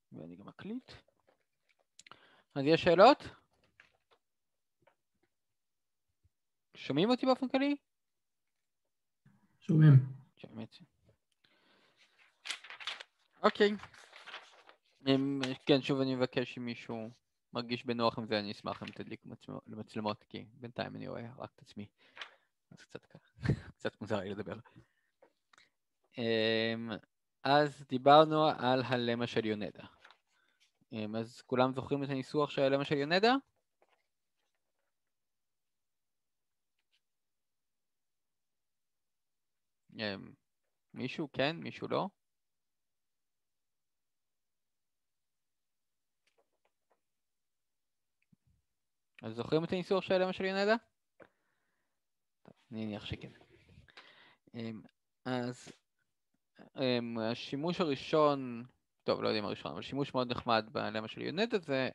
ואני גם אקליט. אז יש שאלות? שומעים אותי באופן כללי? שומעים. אוקיי. כן, שוב אני מבקש אם מישהו מרגיש בנוח עם זה, אני אשמח אם תדליקו למצלמות, כי בינתיים אני רואה רק את עצמי. אז קצת מוזר לי לדבר. אז דיברנו על הלמה של יונדה. אז כולם זוכרים את הניסוח של הלמה של יונדה? מישהו כן, מישהו לא? אז זוכרים את הניסוח של הלמה של יונדה? אני מניח שכן. אז השימוש הראשון, טוב, לא יודע אם הראשון, אבל שימוש מאוד נחמד בלמה של יונדה זה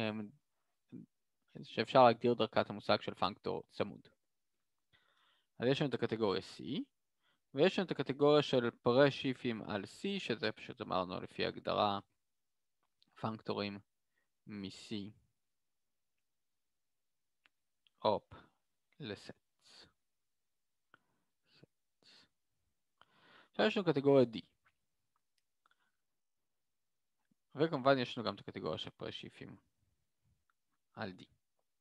שאפשר להגדיר דרכה את המושג של פונקטור צמוד. אז יש לנו את הקטגוריה C, ויש לנו את הקטגוריה של פרי שיפים על C, שזה פשוט אמרנו לפי הגדרה פונקטורים מ-C אופ לסטס. עכשיו יש לנו קטגוריה D. וכמובן יש לנו גם את הקטגוריה של פרי שיפים על D.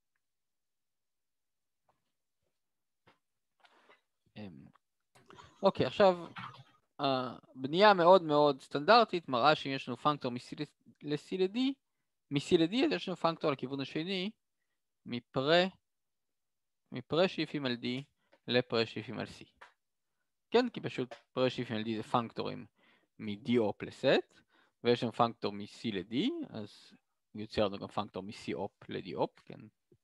אוקיי, עכשיו הבנייה מאוד מאוד סטנדרטית מראה שאם יש לנו פונקטור מ-C ל-D, מ-C ל-D אז יש לנו פונקטור לכיוון השני מפרי שיפים על D לפרי שיפים על C. כן, כי פשוט פרי שיפים על D זה פונקטורים מ-D אופ לסט, ויש לנו פונקטור מ-C ל-D, אז יוצר לנו גם פונקטור מ-C אופ ל-D אופ, כן.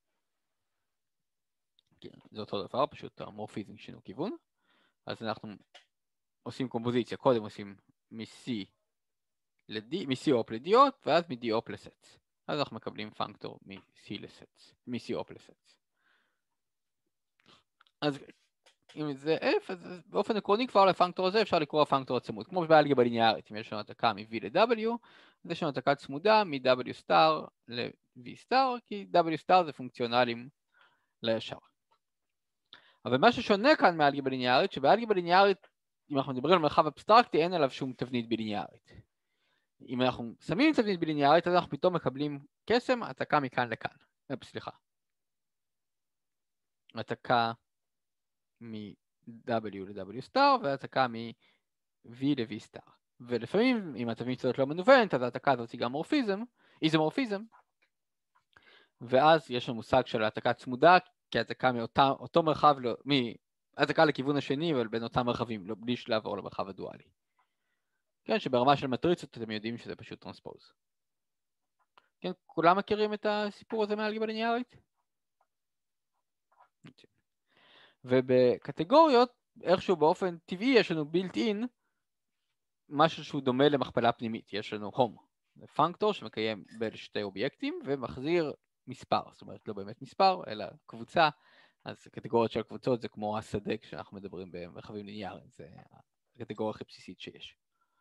כן, זה אותו דבר, פשוט המורפיזם שינו כיוון. אז אנחנו עושים קומפוזיציה, קודם עושים מ-C אופ ל-D אופ, ואז מ-D אופ לסט. אז אנחנו מקבלים פונקטור מ-C אופ לסט. אז אם זה F, אז באופן עקרוני כבר לפונקטור הזה אפשר לקרוא הפונקטור הצמוד, כמו באלגברה ליניארית, אם יש לנו העתקה מ-V ל-W, אז יש לנו העתקה צמודה מ-W סטאר ל-V סטאר, כי W סטאר זה פונקציונלים לישר. אבל מה ששונה כאן מאלגברה ליניארית, שבאלגברה ליניארית, אם אנחנו מדברים על מרחב אבסטרקטי, אין עליו שום תבנית בליניארית. אם אנחנו שמים תבנית בליניארית, אז אנחנו פתאום מקבלים קסם, העתקה מכאן לכאן. סליחה. העתקה מ-W ל-W סטאר, והעתקה מ-V ל-V סטאר. ולפעמים, אם התבנית הזאת לא מנוונת, אז העתקה הזאת היא גם איזומורפיזם, ואז יש לנו מושג של העתקה צמודה, כי העתקה מאותו מרחב, העתקה לכיוון השני, אבל בין אותם מרחבים, בלי לעבור למרחב הדואלי. כן, שברמה של מטריצות אתם יודעים שזה פשוט טרנספוז. כן, כולם מכירים את הסיפור הזה מאלגברה ליניארית? ובקטגוריות, איכשהו באופן טבעי יש לנו built in משהו שהוא דומה למכפלה פנימית. יש לנו home, זה פונקטור שמקיים בין שתי אובייקטים ומחזיר מספר, זאת אומרת לא באמת מספר אלא קבוצה. אז קטגוריות של קבוצות זה כמו השדה כשאנחנו מדברים במרחבים ליניאריים, זה הקטגוריה הכי בסיסית שיש.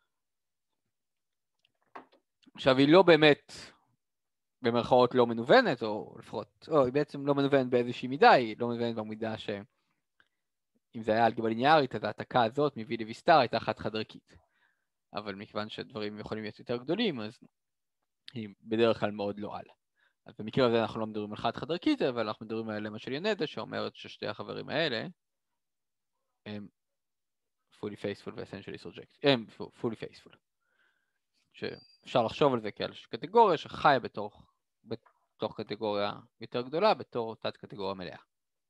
עכשיו היא לא באמת במרכאות לא מנוונת, או לפחות, היא בעצם לא מנוונת באיזושהי מידה, היא לא מנוונת במידה שאם זה היה אלגברה ליניארית, אז ההעתקה הזאת מ-V ל-V סטאר הייתה חד-חד ערכית. אבל מכיוון שדברים יכולים להיות יותר גדולים, אז היא בדרך כלל מאוד לא על. אז במקרה הזה אנחנו לא מדברים על חד-חד ערכית, אבל אנחנו מדברים על למה של יונדה, שאומרת ששתי החברים האלה הם fully faithful ו-essentially subjective, הם fully faithful. שאפשר לחשוב על זה כעל קטגוריה שחיה בתוך קטגוריה יותר גדולה, בתור תת קטגוריה מלאה.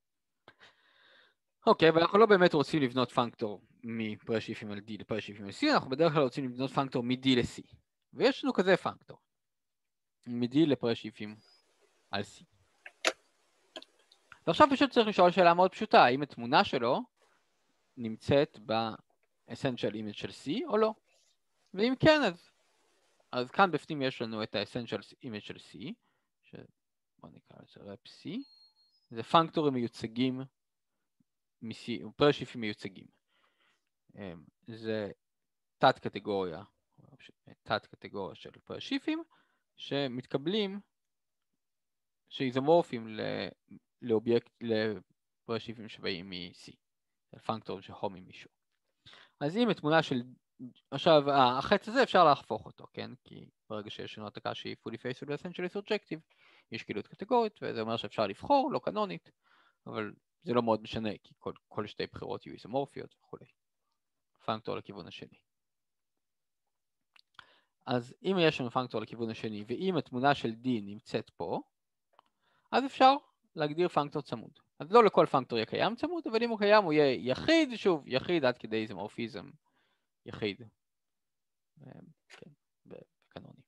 אוקיי, אבל אנחנו לא באמת רוצים לבנות פונקטור מפרי שיפים על D לפרי שיפים על C, אנחנו בדרך כלל רוצים לבנות פונקטור מ-D ל-C. ויש לנו כזה פונקטור, מ-D לפרי שיפים על C. ועכשיו פשוט צריך לשאול שאלה מאוד פשוטה, האם התמונה שלו נמצאת ב-essential image של C או לא? ואם כן, אז כאן בפנים יש לנו את ה-essential image של C, בוא נקרא לזה rep C, זה פונקטורים מיוצגים מ-C, פרי שיפים מיוצגים. זה תת קטגוריה תת קטגוריה של פרשיפים, שמתקבלים, שאיזומורפים לפרשיפים שבאים מ-C, פונקטור שהומי מישהו. אז אם התמונה של, עכשיו החץ הזה אפשר להפוך אותו, כן? כי ברגע שיש לנו העתקה שהיא fully faithful essentially surjective, יש קבילות קטגורית, וזה אומר שאפשר לבחור, לא קנונית, אבל זה לא מאוד משנה, כי כל שתי בחירות יהיו איזומורפיות וכו'. פונקטור לכיוון השני. אז אם יש לנו פונקטור לכיוון השני, ואם התמונה של D נמצאת פה, אז אפשר להגדיר פונקטור צמוד. אז לא לכל פונקטור יהיה קיים צמוד, אבל אם הוא קיים הוא יהיה יחיד, שוב, יחיד עד כדי איזומורפיזם יחיד. כן, בקנוני.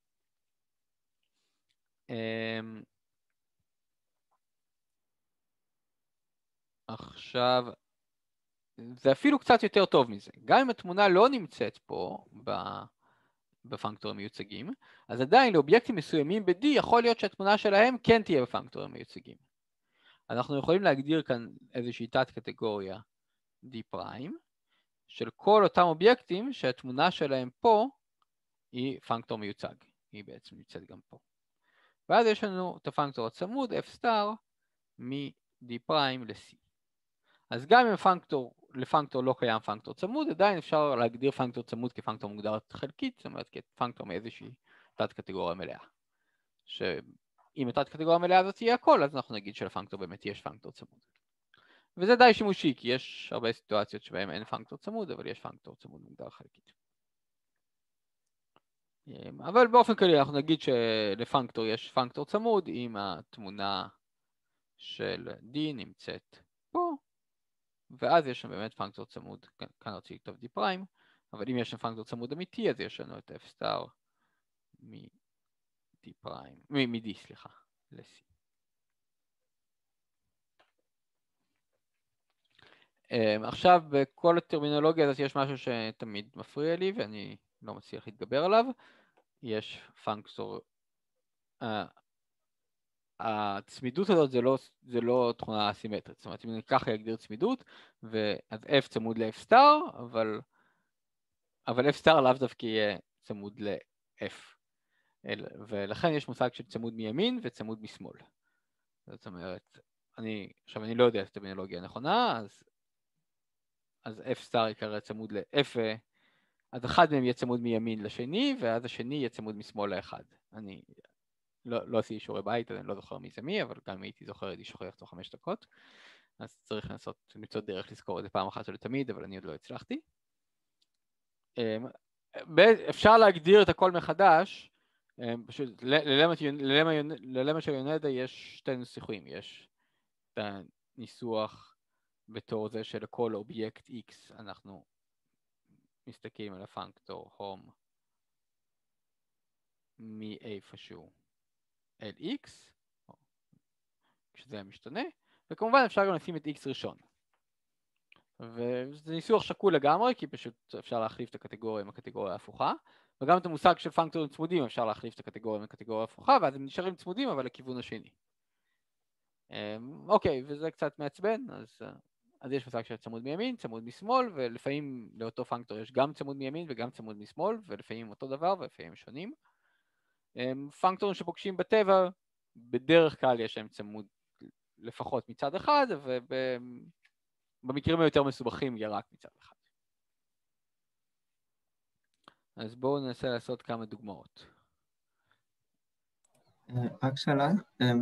עכשיו, זה אפילו קצת יותר טוב מזה. גם אם התמונה לא נמצאת פה בפונקטורים מיוצגים, אז עדיין לאובייקטים מסוימים ב-D יכול להיות שהתמונה שלהם כן תהיה בפונקטורים מיוצגים. אנחנו יכולים להגדיר כאן איזושהי תת קטגוריה D' של כל אותם אובייקטים שהתמונה שלהם פה היא פונקטור מיוצג. היא בעצם נמצאת גם פה. ואז יש לנו את הפונקטור הצמוד F סטאר מ-D' ל-C. אז גם אם לפונקטור לא קיים פונקטור צמוד, עדיין אפשר להגדיר פונקטור צמוד כפונקטור מוגדר חלקית, זאת אומרת כפונקטור מאיזושהי תת קטגוריה מלאה. שאם התת קטגוריה מלאה הזאת תהיה הכל, אז אנחנו נגיד שלפונקטור באמת יש פונקטור צמוד. וזה די שימושי, כי יש הרבה סיטואציות שבהן אין פונקטור צמוד, אבל יש פונקטור צמוד מוגדר חלקית. אבל באופן כללי אנחנו נגיד שלפונקטור יש פונקטור צמוד, אם התמונה של D נמצאת פה, ואז יש לנו באמת פונקטור צמוד, כאן רציתי לכתוב D', אבל אם יש לנו פונקטור צמוד אמיתי, אז יש לנו את F סטאר מ-D, סליחה, ל-C. עכשיו, בכל הטרמינולוגיה הזאת יש משהו שתמיד מפריע לי, ואני לא מצליח להתגבר עליו. יש פונקטור, הצמידות הזאת זה לא תכונה אסימטרית, זאת אומרת אם אני ככה אגדיר צמידות, אז F צמוד ל-F סטאר, אבל F סטאר לאו דווקא יהיה צמוד ל-F, ולכן יש מושג של צמוד מימין וצמוד משמאל. זאת אומרת, עכשיו אני לא יודע את הטרמינולוגיה הנכונה, אז F סטאר יקרא צמוד ל-F, אז אחד מהם יהיה צמוד מימין לשני, ואז השני יהיה צמוד משמאל לאחד. אני לא עשיתי שיעורי בית, אז אני לא זוכר מי זה מי, אבל גם אם הייתי זוכר, הייתי שוכח תוך 5 דקות. אז צריך למצוא דרך לזכור את זה פעם אחת או לתמיד, אבל אני עוד לא הצלחתי. אפשר להגדיר את הכל מחדש, פשוט ללמה של יונדה יש שתי ניסוחים, יש את הניסוח בתור זה שלכל אובייקט X אנחנו מסתכלים על הפונקטור הום מאיפשהו אל X, כשזה משתנה, וכמובן אפשר גם לשים את X ראשון. וזה ניסוח שקול לגמרי, כי פשוט אפשר להחליף את הקטגוריה עם הקטגוריה ההפוכה, וגם את המושג של פונקטורים צמודים אפשר להחליף את הקטגוריה עם הקטגוריה ההפוכה, ואז הם נשארים צמודים אבל לכיוון השני. אוקיי, וזה קצת מעצבן, אז יש מושג של צמוד מימין, צמוד משמאל, ולפעמים לאותו פונקטור יש גם צמוד מימין וגם צמוד משמאל, ולפעמים אותו דבר ולפעמים שונים. פונקטורים שפוגשים בטבע, בדרך כלל יש להם צמוד לפחות מצד אחד, ובמקרים היותר מסובכים יהיה רק מצד אחד. אז בואו ננסה לעשות כמה דוגמאות. רק שאלה,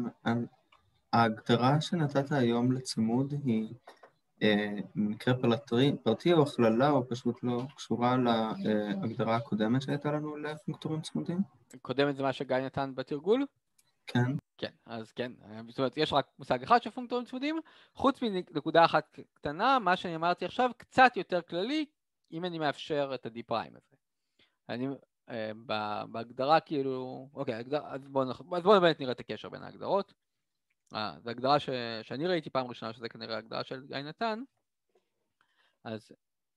ההגדרה שנתת היום לצמוד היא מקרה פרטי או הכללה, או פשוט לא קשורה להגדרה הקודמת שהייתה לנו לפונקטורים צמודים? קודמת זה מה שגיא נתן בתרגול? כן. כן, אז כן, זאת אומרת, יש רק מושג אחד של פונקטורים צמודים, חוץ מנקודה אחת קטנה, מה שאני אמרתי עכשיו, קצת יותר כללי, אם אני מאפשר את ה-D' הזה. אני, בהגדרה כאילו, אוקיי, אז בואו באמת נראה את הקשר בין ההגדרות. זו הגדרה שאני ראיתי פעם ראשונה, שזה כנראה ההגדרה של גיא נתן, אז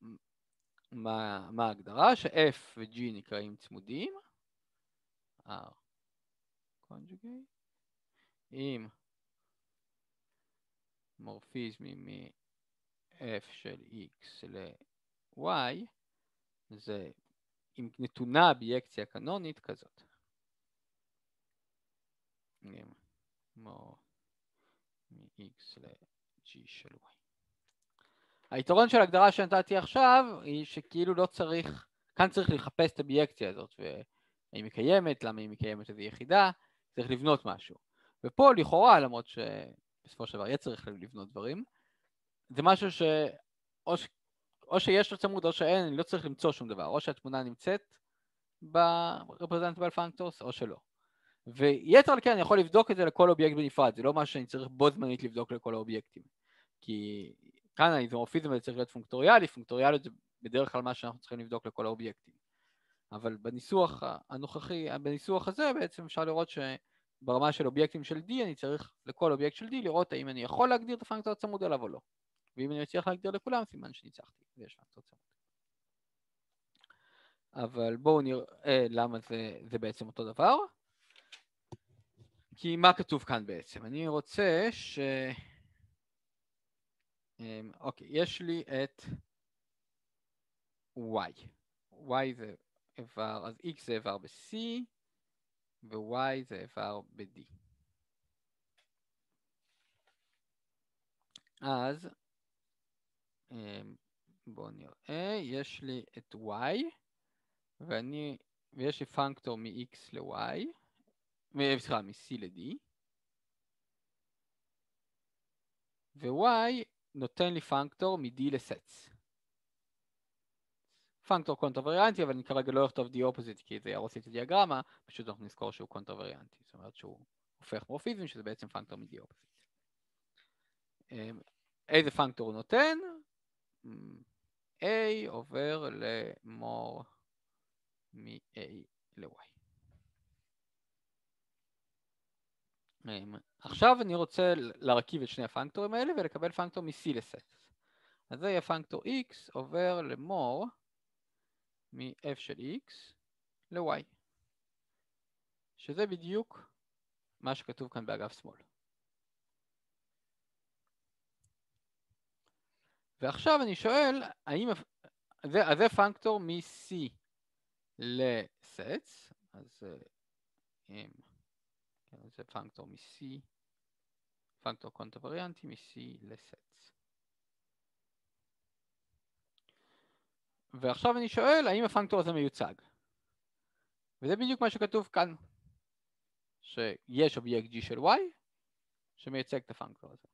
מה ההגדרה? ש-F ו-G נקראים צמודים, conjugate, עם מורפיזמים מ-F של X ל-Y, זה אם נתונה בייקציה קנונית כזאת. כמו מ-x ל-g של y. היתרון של ההגדרה שנתתי עכשיו היא שכאילו לא צריך, כאן צריך לחפש את הבייקציה הזאת, והאם היא קיימת, למה היא קיימת איזו יחידה, צריך לבנות משהו. ופה לכאורה, למרות שבסופו של דבר יהיה צריך לבנות דברים, זה משהו או שיש לו צמוד או שאין, אני לא צריך למצוא שום דבר, או שהתמונה נמצאת ב-representable functors או שלא. ויתר על כן אני יכול לבדוק את זה לכל אובייקט בנפרד, זה לא משהו שאני צריך בו זמנית לבדוק לכל האובייקטים. כי כאן האיזומורפיזם הזה צריך להיות פונקטוריאלי, פונקטוריאליות זה בדרך כלל מה שאנחנו צריכים לבדוק לכל האובייקטים. אבל בניסוח הנוכחי, בניסוח הזה בעצם אפשר לראות שברמה של אובייקטים של D אני צריך לכל אובייקט של D לראות האם אני יכול להגדיר את הפונקטור הצמוד עליו או לא. ואם אני מצליח להגדיר לכולם, סימן שניצחתי, ויש פונקטור צמוד. אבל בואו נראה למה זה בעצם אותו דבר. כי מה כתוב כאן בעצם? אני רוצה אוקיי, יש לי את y. y זה איבר, אז x זה איבר ב-c, ו-y זה איבר ב-d. אז בואו נראה, יש לי את y, ויש לי פונקטור מ-x ל-y, סליחה, מ-c ל-d, ו-y נותן לי פונקטור מ-d ל-sets. פונקטור קונטרוריאנטי, אבל אני כרגע לא אכתוב d opposite כי זה יהרוס לי את הדיאגרמה, פשוט אנחנו נזכור שהוא קונטרוריאנטי, זאת אומרת שהוא הופך מורפיזם, שזה בעצם פונקטור מ-d opposite. איזה פונקטור הוא נותן? a עובר למור מ-a ל-y. עכשיו אני רוצה להרכיב את שני הפונקטורים האלה ולקבל פונקטור מ-c ל-sets. אז זה יהיה פונקטור x עובר למור מ-f של x ל-y. שזה בדיוק מה שכתוב כאן באגף שמאל. ועכשיו אני שואל, אז זה פונקטור מ-c ל-sets, אז זה פונקטור מ-c, פונקטור קונטרוריאנטי מ-c ל-sets. ועכשיו אני שואל, האם הפונקטור הזה מיוצג? וזה בדיוק מה שכתוב כאן, שיש אובייקט g של y, שמייצג את הפונקטור הזה.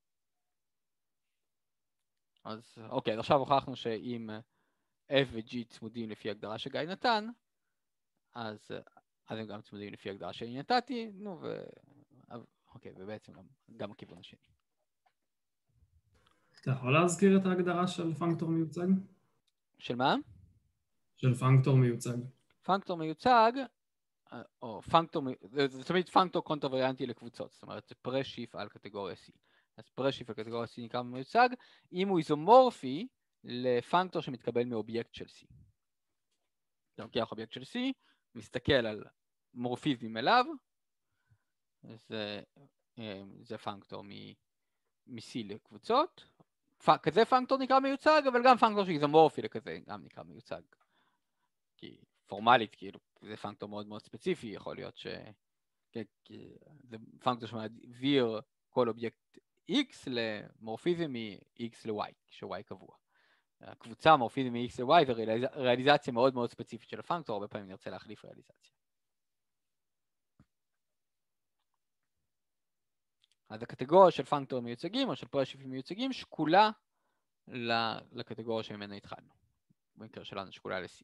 אז אוקיי, אז עכשיו הוכחנו שאם f ו-g צמודים לפי הגדרה שגיא נתן, אז הם גם צמודים לפי הגדרה שאני נתתי, נו אוקיי, ובעצם גם הכיוון השני. אתה יכול להזכיר את ההגדרה של פונקטור מיוצג? של מה? של פונקטור מיוצג. פונקטור מיוצג, או פונקטור, זה תמיד פונקטור קונטרוריאנטי לקבוצות, זאת אומרת זה פרשיף על קטגוריה C. אז פרשיף על קטגוריה C נקרא מיוצג, אם הוא איזומורפי לפונקטור שמתקבל מאובייקט של C. אתה לוקח אובייקט של C, מסתכל על מורפיזם אליו, זה פונקטור מ-C לקבוצות, כזה פונקטור נקרא מיוצג, אבל גם פונקטור שאיזומורפי לכזה גם נקרא מיוצג. כי פורמלית, כאילו, זה פונקטור מאוד מאוד ספציפי, יכול להיות זה פונקטור שמעביר כל אובייקט X למורפיזם מ-X ל-Y, ש-Y קבוע. הקבוצה מורפיזם מ-X ל-Y זה ריאליזציה מאוד מאוד ספציפית של הפונקטור, הרבה פעמים נרצה להחליף ריאליזציה. אז הקטגוריה של פונקטורים מיוצגים או של פרשיפים מיוצגים שקולה לקטגוריה שממנה התחלנו. במקרה שלנו שקולה ל-C.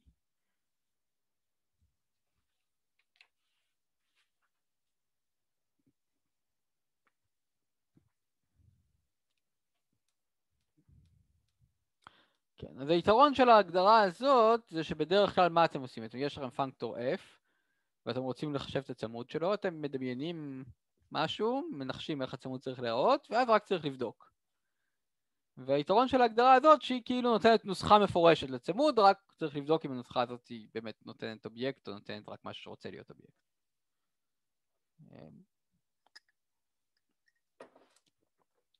כן, אז היתרון של ההגדרה הזאת זה שבדרך כלל מה אתם עושים? יש לכם פונקטור f ואתם רוצים לחשב את הצמוד שלו, אתם מדמיינים משהו, מנחשים איך הצמוד צריך להיראות, ואז רק צריך לבדוק. והיתרון של ההגדרה הזאת שהיא כאילו נותנת נוסחה מפורשת לצמוד, רק צריך לבדוק אם הנוסחה הזאת היא באמת נותנת אובייקט או נותנת רק משהו שרוצה להיות אובייקט.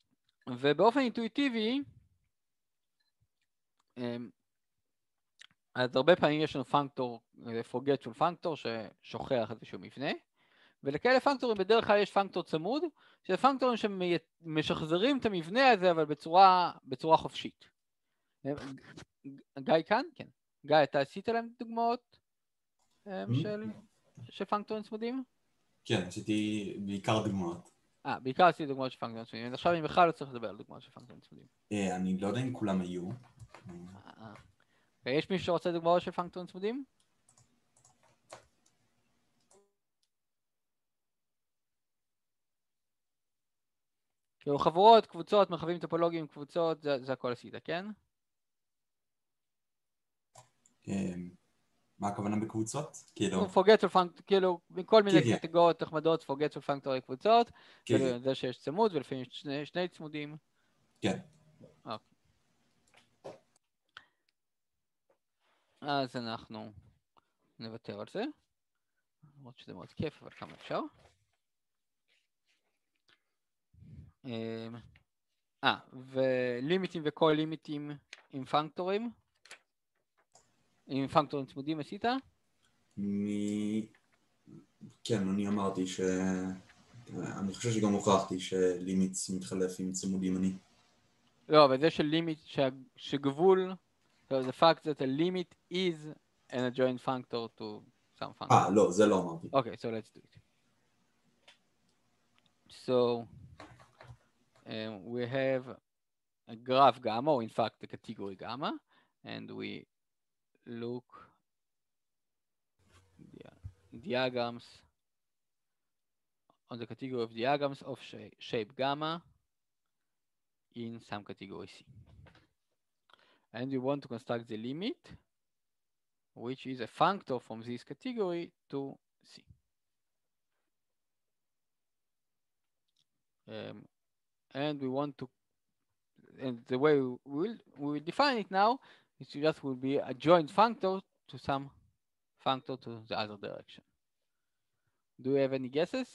ובאופן אינטואיטיבי, אז הרבה פעמים יש לנו פונקטור, forgetful פונקטור ששוכח איזשהו מבנה, ולכאלה פונקטורים בדרך כלל יש פונקטור צמוד, שזה פונקטורים שמשחזרים את המבנה הזה, אבל בצורה חופשית. גיא כאן? כן. גיא, אתה עשית להם דוגמאות של פונקטורים צמודים? כן, עשיתי בעיקר דוגמאות. בעיקר עשיתי דוגמאות של פונקטורים צמודים, עכשיו אני בכלל לא צריך לדבר על דוגמאות של פונקטורים צמודים. אני לא יודע אם כולם היו. ויש מישהו שרוצה דוגמאות של פונקטורים צמודים? כאילו חבורות, קבוצות, מרחבים טופולוגיים, קבוצות, זה הכל עשית, כן? מה הכוונה בקבוצות? forgetful functor, כאילו, מכל מיני קטגוריות נחמדות, forgetful functor לקבוצות, זה שיש צמוד ולפעמים שני צמודים. כן. אז אנחנו נוותר על זה. למרות שזה מאוד כיף, אבל כמה אפשר. ולימיטים וכל לימיטים עם פונקטורים. עם פונקטורים צמודים עשית? כן, אני אמרתי אני חושב שגם הוכחתי שלימיטס מתחלף עם צמודים אני. לא, אבל זה של לימיט, שגבול, the fact that a limit is an adjoint functor to some functor. לא, זה לא אמרתי. Okay, so let's do it. So we have a graph gamma, or in fact the category gamma, and we look diagrams on the category of diagrams of shape gamma in some category C. And we want to construct the limit, which is a functor from this category to C. And we want to, and the way we will define it now is just will be a joint functor to some functor to the other direction. Do you have any guesses?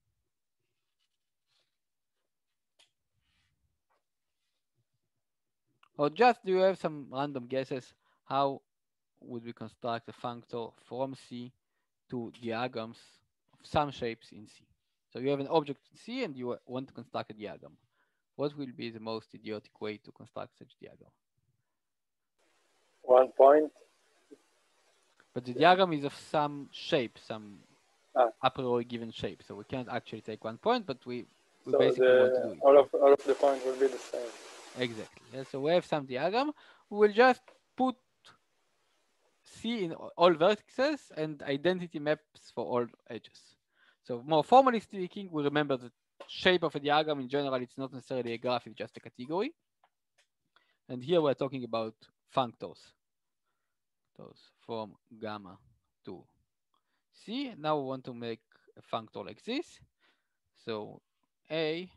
Or just do you have some random guesses how would we construct a functor from C to diagrams of some shapes in C? So you have an object in C and you want to construct a diagram. What will be the most idiotic way to construct such diagram? 1 point. But the diagram is of some shape, some a priori given shape. So we can't actually take 1 point, but we So basically want to do it. all of the points will be the same. Exactly. Yeah, so we have some diagram. We will just put C in all vertices and identity maps for all edges. So more formally speaking, we remember the shape of a diagram in general. It's not necessarily a graph, it's just a category. And here we're talking about functors. Those from gamma to C. Now we want to make a functor like this. So A,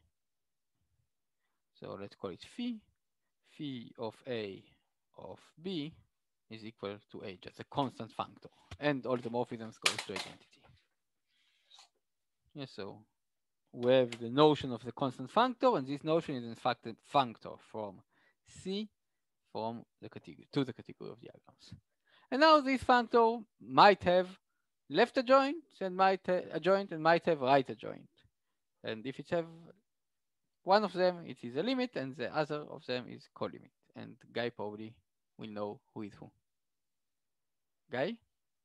so let's call it phi. Phi of A of B is equal to A, just a constant functor. And all the morphisms goes to identity. Yeah, so we have the notion of the constant functor, and this notion is in fact a functor from C from the category to the category of diagrams. And now this functor might have left adjoint and might have right adjoint. And if it have one of them, it is a limit, and the other of them is co-limit. And Guy probably will know who is who. Guy?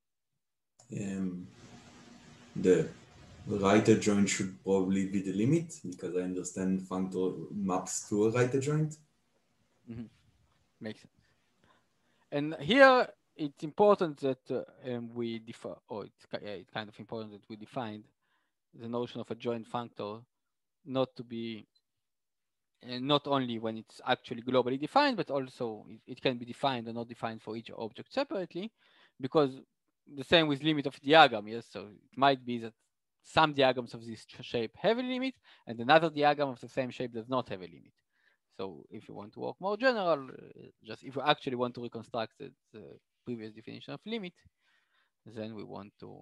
The right adjoint should probably be the limit, because I understand functor maps to a right adjoint. Mm-hmm. Makes sense. And here it's important that we define, or it's kind of important that we defined the notion of a joint functor not to be not only when it's actually globally defined, but also it can be defined or not defined for each object separately, because the same with limit of diagram, yes? So it might be that some diagrams of this shape have a limit, and another diagram of the same shape does not have a limit. So if you want to work more general, just if you actually want to reconstruct the previous definition of limit, then we want to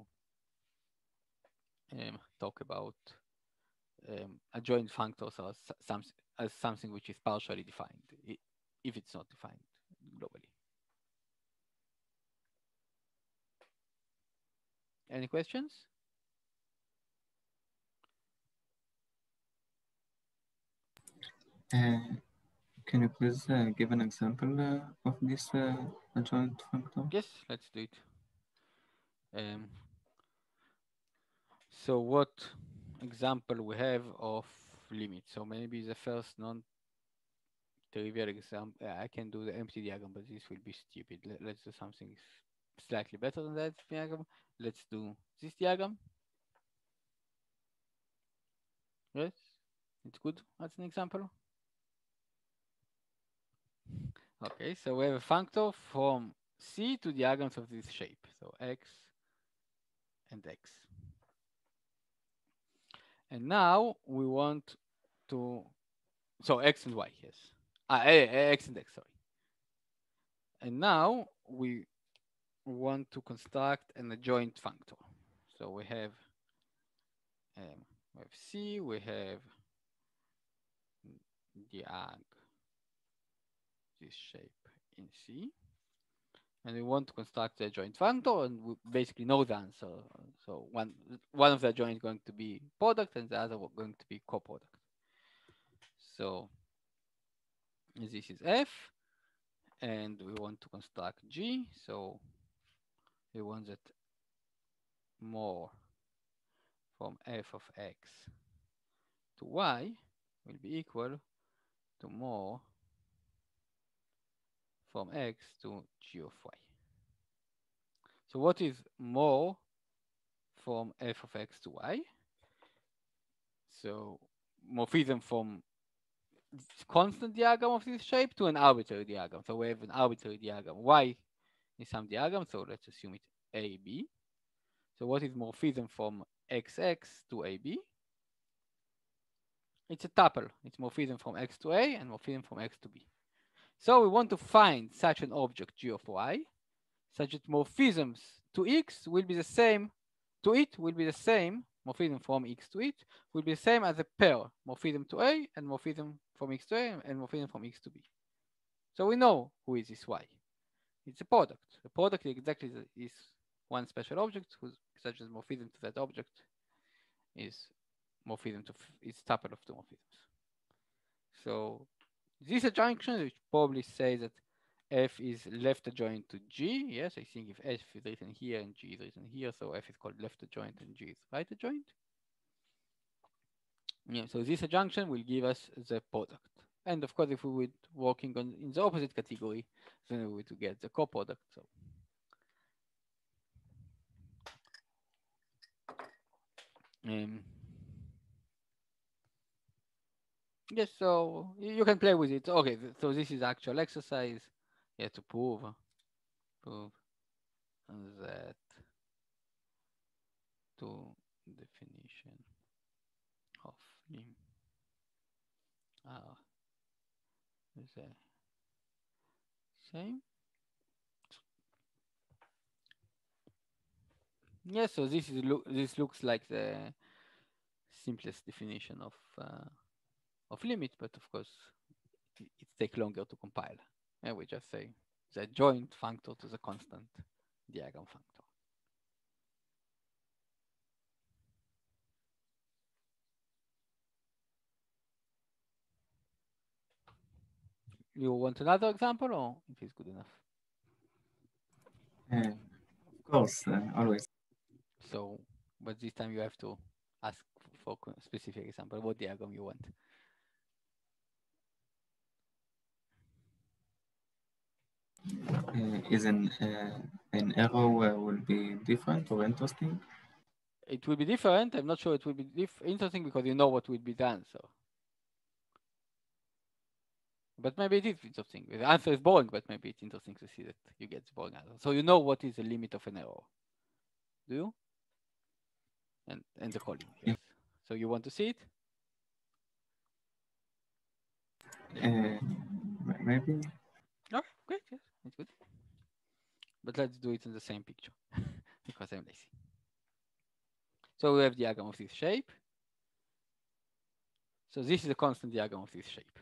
talk about adjoint functors as something which is partially defined, if it's not defined globally. Any questions? Can you please give an example of this adjoint functor? Yes, let's do it. So what example we have of limit? So maybe the first non-trivial example, I can do the empty diagram, but this will be stupid. Let's do something slightly better than that diagram. Let's do this diagram. Yes, it's good as an example. Okay, so we have a functor from C to diagrams of this shape. So X and X. And now we want to, so X and Y, yes. X and X, sorry. And now we want to construct an adjoint functor. So we have C, we have diag this shape in C, and we want to construct the adjoint functor, and we basically know the answer. So one of the adjoint is going to be product, and the other going to be coproduct. So this is F, and we want to construct G. So we want that more from f of x to y will be equal to more from x to g of y. So what is more from f of x to y? So morphism from constant diagram of this shape to an arbitrary diagram. So we have an arbitrary diagram. Y is some diagram, so let's assume it's AB. So what is morphism from XX to AB? It's a tuple. It's morphism from X to A and morphism from X to B. So we want to find such an object G of Y, such that morphisms to X will be the same, to it will be the same, morphism from X to it will be the same as a pair, morphism to A and morphism from X to A and morphism from X to B. So we know who is this Y. It's a product. The product exactly is one special object, whose such as morphism to that object is morphism to is tuple of two morphisms. So this adjunction, which probably says that F is left adjoint to G. Yes, I think if F is written here and G is written here, so F is called left adjoint and G is right adjoint. Yeah, so this adjunction will give us the product. And of course, if we were working on in the opposite category, then we would get the coproduct. So yes, so you can play with it. Okay, so this is actual exercise. You have to prove that to definition of lim are the same. Yes, so this looks like the simplest definition of limit, but of course it takes longer to compile. And we just say the adjoint functor to the constant diagram functor. You want another example, or it is good enough? Of course, always. So, but this time you have to ask for a specific example. What diagram you want? Is an arrow will be different or interesting? It will be different. I'm not sure it will be interesting because you know what will be the answer. But maybe it is interesting. The answer is boring, but maybe it's interesting to see that you get the boring answer. So you know what is the limit of an error. Do you? And the calling, yes. Yeah. So you want to see it? Maybe. Oh, great, yes, it's good. But let's do it in the same picture because I'm lazy. So we have diagram of this shape. So this is a constant diagram of this shape.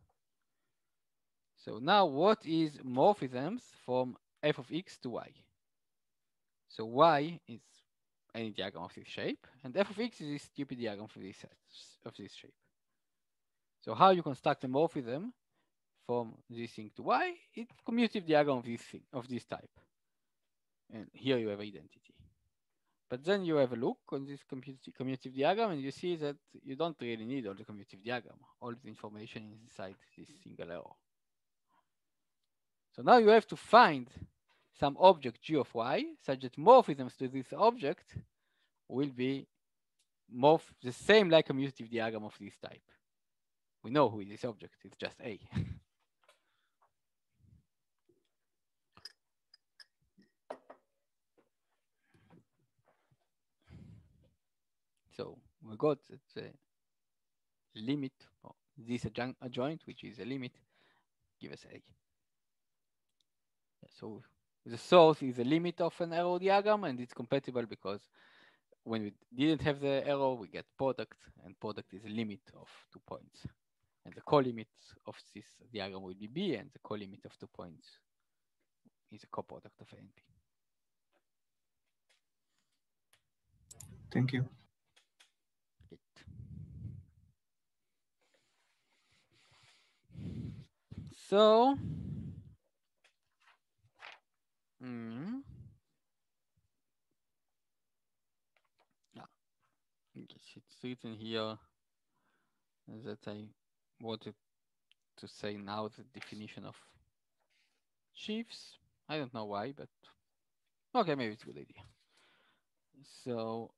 So now what is morphisms from f of x to y? So y is any diagram of this shape, and f of x is this stupid diagram of this shape. So how you construct a morphism from this thing to y? It's commutative diagram of this thing, of this type. And here you have identity. But then you have a look on this commutative diagram and you see that you don't really need all the commutative diagram. All the information is inside this single arrow. So now you have to find some object g of y such that morphisms to this object will be the same like commutative diagram of this type. We know who is this object, it's just A. So we got the limit, or this adjoint, which is a limit, give us A. So the source is a limit of an arrow diagram, and it's compatible because when we didn't have the arrow, we get product, and product is a limit of 2 points. And the co-limit of this diagram will be B, and the co-limit of 2 points is a coproduct of A and B. Thank you. So, it's written here that I wanted to say now the definition of sheaves. I don't know why, but okay, maybe it's a good idea. So,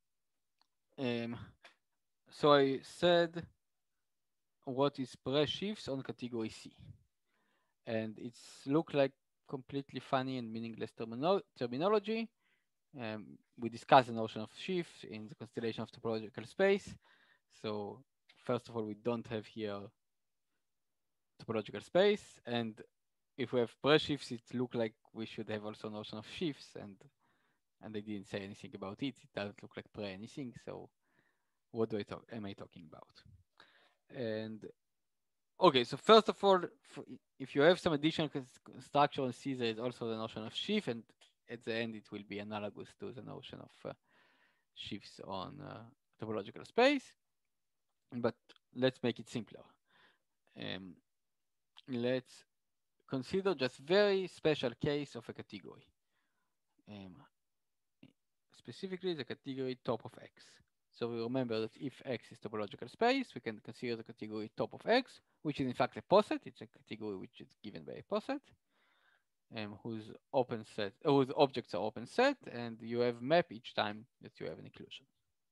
so I said what is pre-sheaves on category C, and it's look like completely funny and meaningless terminology. We discussed the notion of sheaf in the constellation of topological space. So first of all, we don't have here topological space, and if we have pre-sheaves, it looks like we should have also notion of sheaves, and they didn't say anything about it. It doesn't look like pre anything. So what am I talking about? And okay, so first of all, if you have some additional structure on C, there is also the notion of sheaf, and at the end it will be analogous to the notion of sheaves on topological space. But let's make it simpler. Let's consider just very special case of a category. Specifically the category top of X. So we remember that if X is topological space, we can consider the category top of X, which is in fact a poset. It's a category which is given by a poset, whose objects are open set, and you have map each time that you have an inclusion.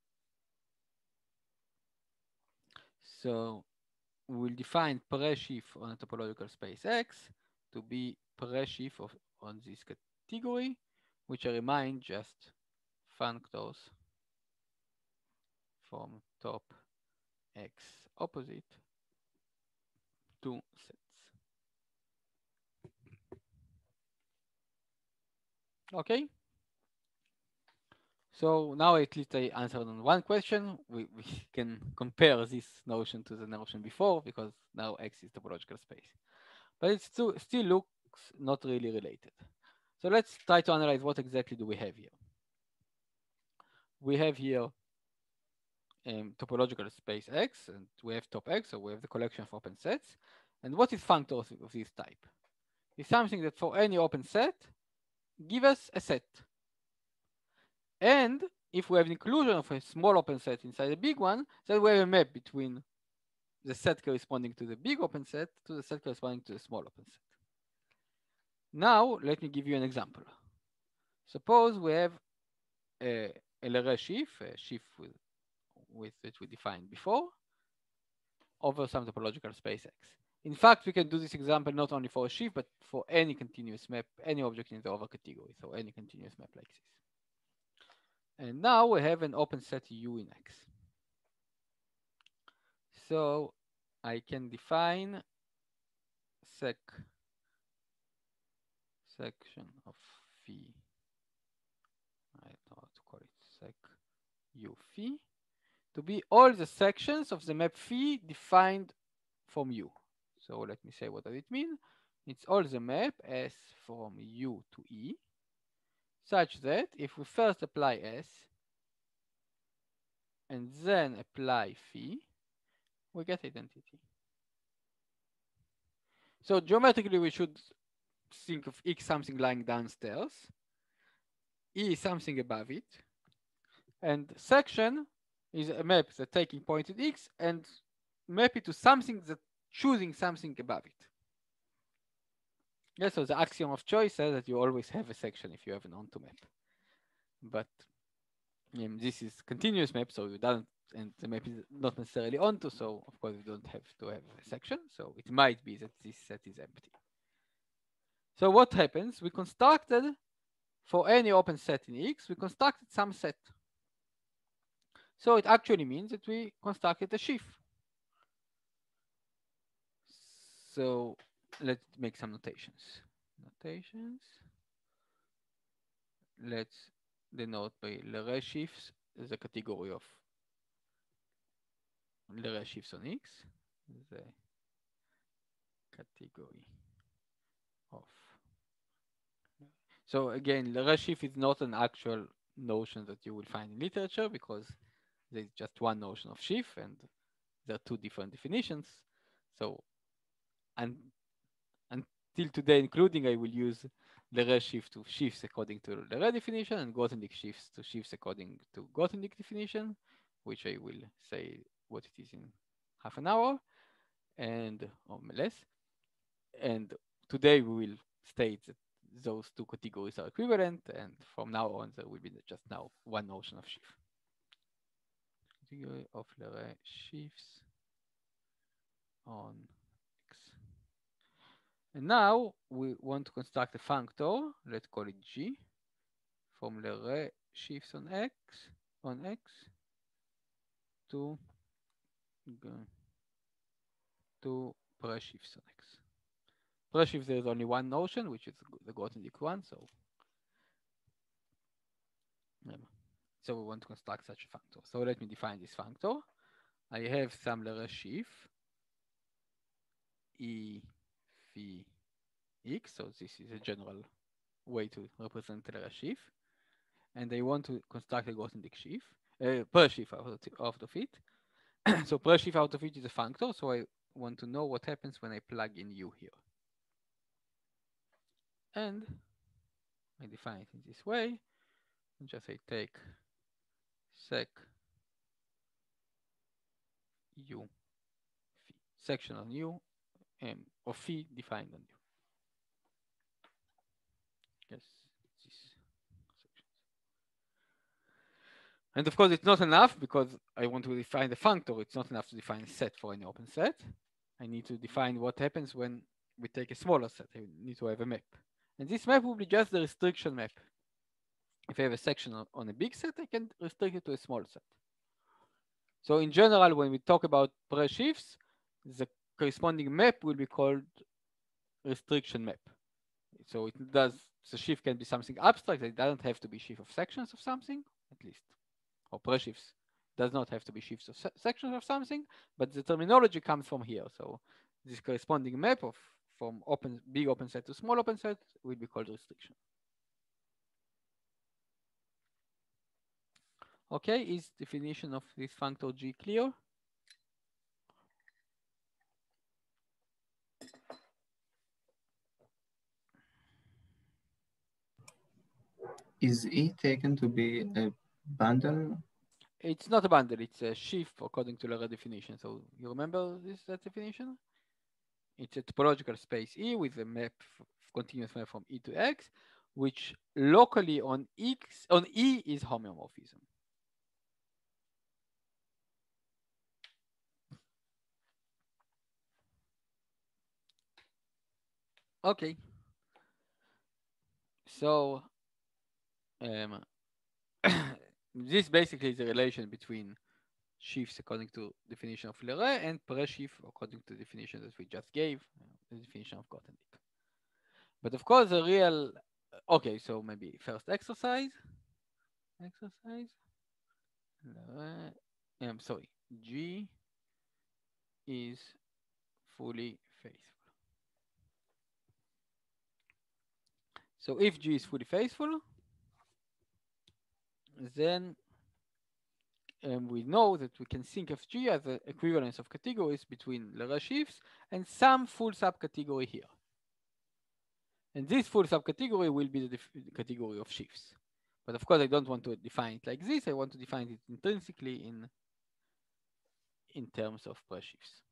So we'll define pre-sheaf on a topological space X to be pre-sheaf on this category, which I remind just functors from top X opposite to sets. Okay. So now at least I answered on one question. We can compare this notion to the notion before because now X is topological space. But it still looks not really related. So let's try to analyze what exactly do we have here. We have here topological space X, and we have top X, so we have the collection of open sets. And what is functors of this type? It's something that for any open set, give us a set. And if we have an inclusion of a small open set inside a big one, then we have a map between the set corresponding to the big open set to the set corresponding to the small open set. Now, let me give you an example. Suppose we have a Leray sheaf, a sheaf with which we defined before, over some topological space X. In fact, we can do this example not only for a sheaf, but for any continuous map, any object in the over category, so any continuous map like this. And now we have an open set U in X. So I can define section of phi, I don't know how to call it, sec U phi, to be all the sections of the map phi defined from U. So let me say what does it mean. It's all the map S from U to E, such that if we first apply S, and then apply phi, we get identity. So geometrically, we should think of X something lying downstairs, E something above it, and section is a map that taking point at X and map it to something that choosing something above it. Yeah, so the axiom of choice says that you always have a section if you have an onto map. But this is continuous map, so you don't, and the map is not necessarily onto, so of course you don't have to have a section. So it might be that this set is empty. So what happens? We constructed, for any open set in X, we constructed some set. So it actually means that we constructed a sheaf. So let's make some notations. Let's denote by Leray sheaves the category of Leray sheaves on X, the category of. So again, Leray sheaf is not an actual notion that you will find in literature because there's just one notion of sheaf and there are two different definitions. So until today, including, I will use Leray sheaf to sheaves according to Leray definition and Grothendieck sheaves to sheaves according to Grothendieck definition, which I will say what it is in half an hour and or less. And today we will state that those two categories are equivalent, and from now on there will be just now one notion of sheaf. Category of Leray sheaves on X. And now we want to construct a functor, let's call it G, from Leray sheaves on X to Peres sheaves on X. Peres sheaves there is only one notion, which is the Grothendieck one, so we want to construct such a functor. So let me define this functor. I have some Leray sheaf E phi X, so this is a general way to represent the Leray sheaf. And I want to construct a Grothendieck sheaf, Peres sheaf out of it. So Peres sheaf out of it is a functor, so I want to know what happens when I plug in U here. And I define it in this way. And just I take sec U phi, section on U, or phi defined on U. Yes, this section. And of course, it's not enough because I want to define the functor. It's not enough to define a set for any open set. I need to define what happens when we take a smaller set. I need to have a map. And this map will be just the restriction map. If I have a section on a big set, I can restrict it to a small set. So in general, when we talk about Peres sheaves, the corresponding map will be called restriction map. So it does, the sheaf can be something abstract. It doesn't have to be sheaf of sections of something, at least. Or Peres sheaves does not have to be sheaves of sections of something, but the terminology comes from here. So this corresponding map of from big open set to small open set will be called restriction. Okay, is definition of this functor G clear? Is E taken to be a bundle? It's not a bundle, it's a sheaf according to Leray definition. So you remember that definition? It's a topological space E with a map, continuous map from E to X, which locally on E is homeomorphism. Okay. So this basically is the relation between sheaves according to definition of Leray and Peres sheaf according to the definition that we just gave, the definition of Grothendieck. But of course, the real, okay, so maybe first exercise. Sorry, G is fully faithful. So if G is fully faithful, then we know that we can think of G as the equivalence of categories between Lagrange shifts and some full subcategory here. And this full subcategory will be the category of shifts. But of course, I don't want to define it like this. I want to define it intrinsically in terms of pressure shifts.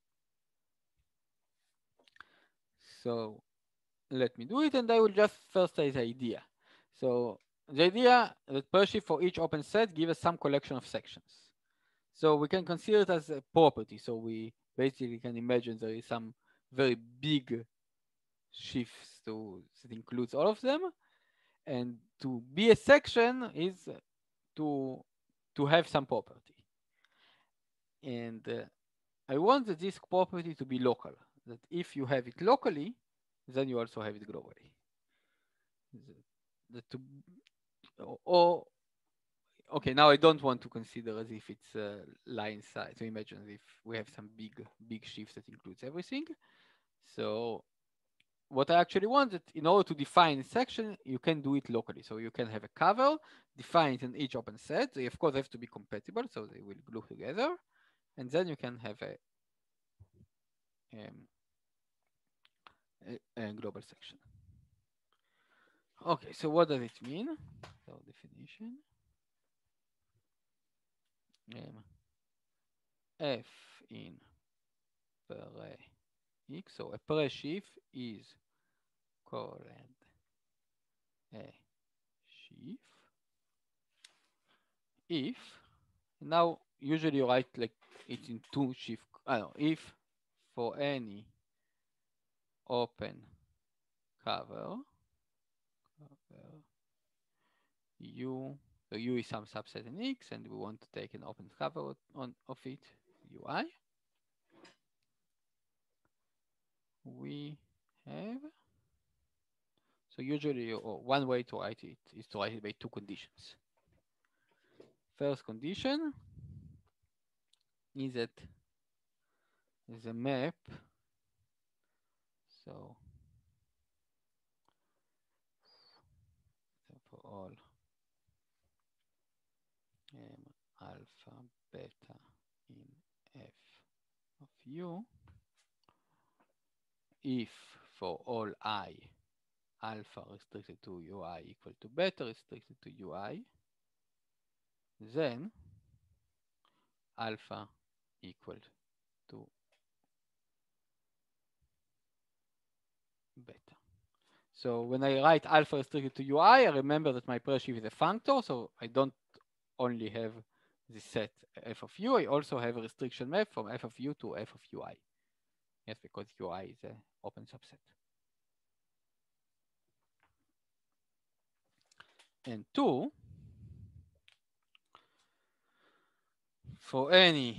So let me do it, and I will just first say the idea. So the idea that pressure shift for each open set gives us some collection of sections. So we can consider it as a property. So we basically can imagine there is some very big shifts that includes all of them. And to be a section is to have some property. And I want this property to be local, that if you have it locally, then you also have it globally. Okay, now I don't want to consider as if it's line size. So imagine if we have some big shifts that includes everything. So what I actually want is, in order to define a section, you can do it locally. So you can have a cover, define it in each open set. They of course have to be compatible, so they will glue together. And then you can have a global section. Okay, so what does it mean? So definition. F in per X, so a pressure shift is called a shift if, now usually you write like it in two shift, if for any open cover U, so U is some subset in X, and we want to take an open cover of it, UI. We have, so usually one way to write it is to write it by two conditions. First condition is that the map, so for all alpha beta in F of U, if for all I alpha restricted to UI equal to beta restricted to UI, then alpha equal to beta. So when I write alpha restricted to UI, I remember that my pressure shift is a functor, so I don't only have the set f of u, I also have a restriction map from f of u to f of ui. Yes, because ui is an open subset. And two, for any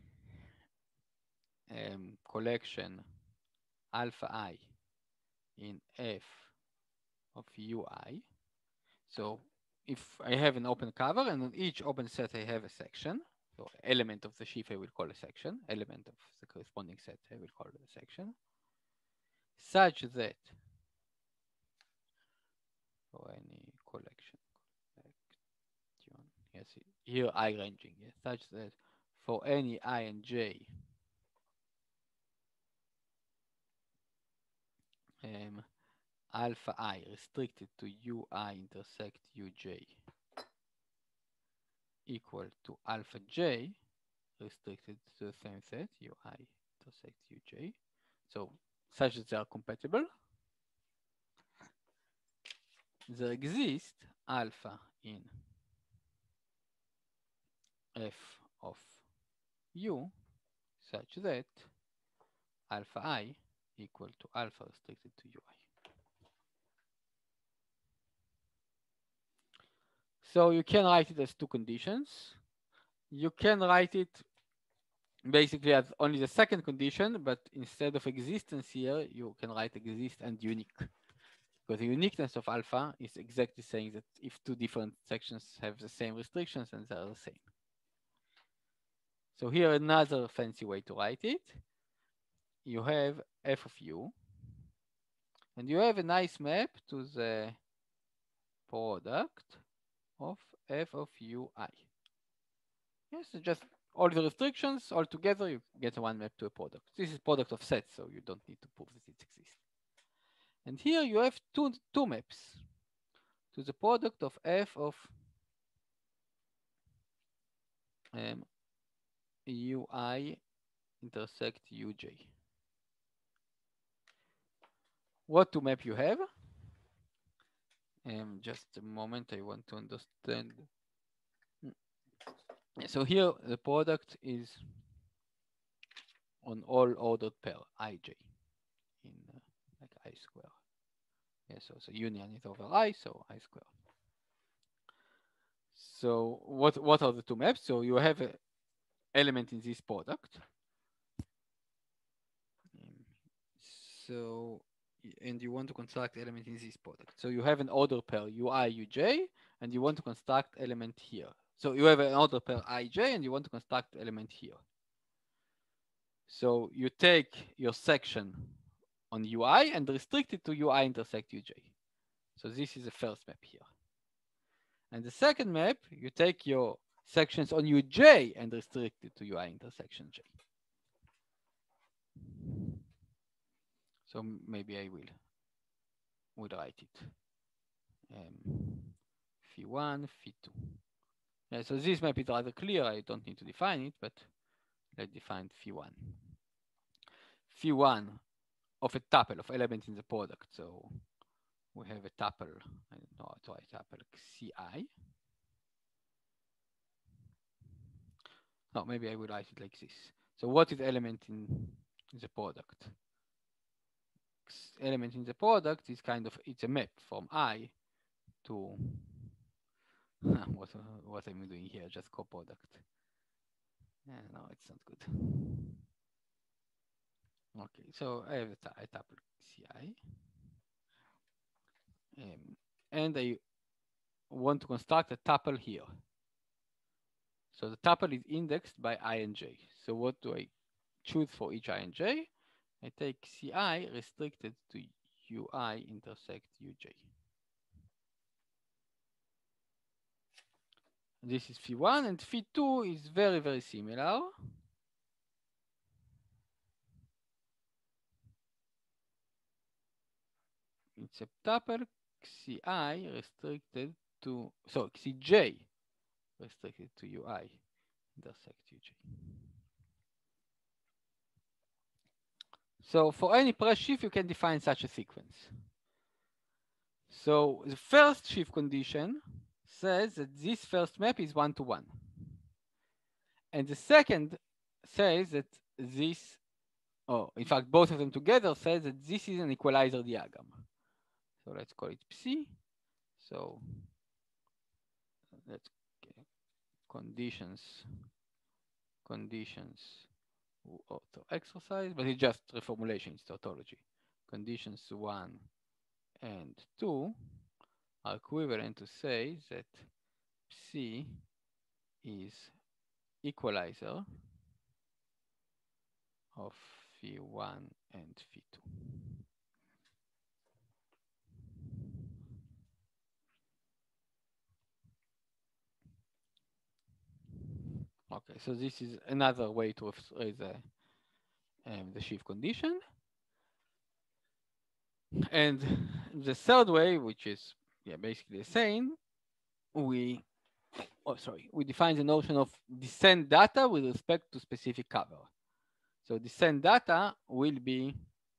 collection alpha I in f of ui, so if I have an open cover and on each open set I have a section, so element of the sheaf I will call a section, element of the corresponding set I will call it a section, such that for any collection, yes, here I ranging, yes, such that for any I and j alpha I restricted to ui intersect uj equal to alpha j restricted to the same set ui intersect uj, so such that they are compatible, there exists alpha in f of u such that alpha I equal to alpha restricted to ui. So you can write it as two conditions. You can write it basically as only the second condition, but instead of existence here, you can write exist and unique. Because the uniqueness of alpha is exactly saying that if two different sections have the same restrictions, then they're the same. So here another fancy way to write it. You have f of u, and you have a nice map to the product of f of ui. Yes, so just all the restrictions all together, you get one map to a product. This is product of sets, so you don't need to prove that it exists. And here you have two maps to the product of f of ui intersect uj. What to map you have? Just a moment, I want to understand. So here the product is on all ordered pair ij in like I square. Yeah, so union is over I, so I square. So what are the two maps? So you have an element in this product. So, and you want to construct element in this product. So you have an order pair ui uj, and you want to construct element here. So you have an order pair ij, and you want to construct element here. So you take your section on ui and restrict it to ui intersect uj. So this is the first map here. And the second map, you take your sections on uj and restrict it to ui intersection j. So maybe I will write it. Phi1, Phi2. Yeah, so this map is rather clear. I don't need to define it, but let's define Phi1. Phi1 of a tuple of elements in the product. So we have a tuple, I don't know how to write tuple, Ci. No, maybe I will write it like this. So what is element in the product? Element in the product is kind of, it's a map from I to, what am I doing here? Just co-product. No, it's not good. Okay, so I have a tuple Ci. And I want to construct a tuple here. So the tuple is indexed by I and j. So what do I choose for each I and j? I take Ci restricted to ui intersect uj. This is Phi1, and Phi2 is very, very similar. It's a tuple Ci restricted to, so Cj restricted to ui intersect uj. So for any press sheaf, you can define such a sequence. So the first sheaf condition says that this first map is 1-to-1. And the second says that this, in fact, both of them together says that this is an equalizer diagram. So let's call it Psi. So let's conditions auto exercise, but it's just reformulation, it's tautology. Conditions 1 and 2 are equivalent to say that Psi is equalizer of Phi1 and Phi2. Okay, so this is another way to raise the sheaf condition. And the third way, which is basically the same, we define the notion of descent data with respect to specific cover. So descent data will be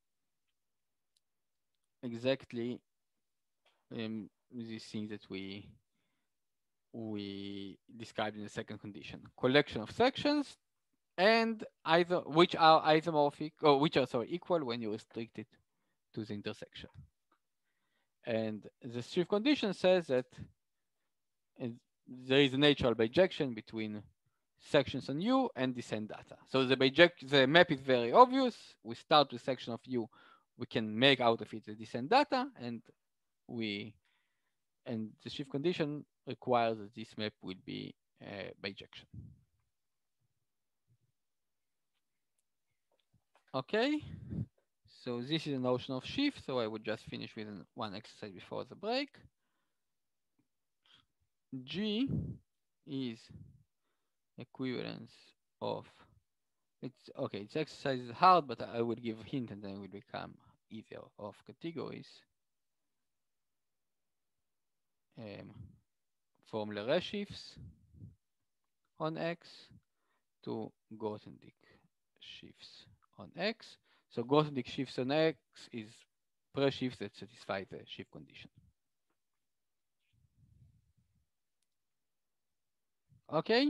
exactly these things that we described in the second condition: collection of sections, and which are isomorphic or which are equal when you restrict it to the intersection. And the sheaf condition says that there is a natural bijection between sections on U and descent data. So the map is very obvious. We start with section of U. We can make out of it the descent data, and the sheaf condition requires that this map will be a bijection. Okay, so this is a notion of sheaf. So I would just finish with one exercise before the break. G is equivalence of, it's okay, it's exercise is hard, but I will give a hint and then it will become easier, of categories from the redshifts on X to Grothendieck shifts on X. So Grothendieck shifts on X is pre-shifts that satisfy the shift condition. Okay.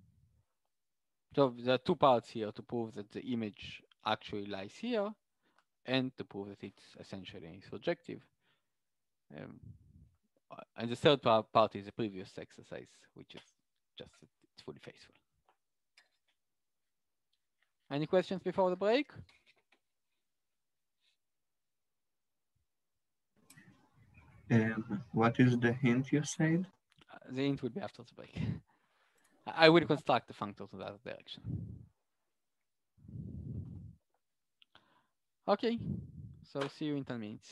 So there are two parts here to prove that the image actually lies here and to prove that it's essentially surjective. And the third part is the previous exercise, which is just that it's fully faithful. Any questions before the break? What is the hint you said? The hint will be after the break. I will construct the functor to that direction. Okay, so see you in 10 minutes.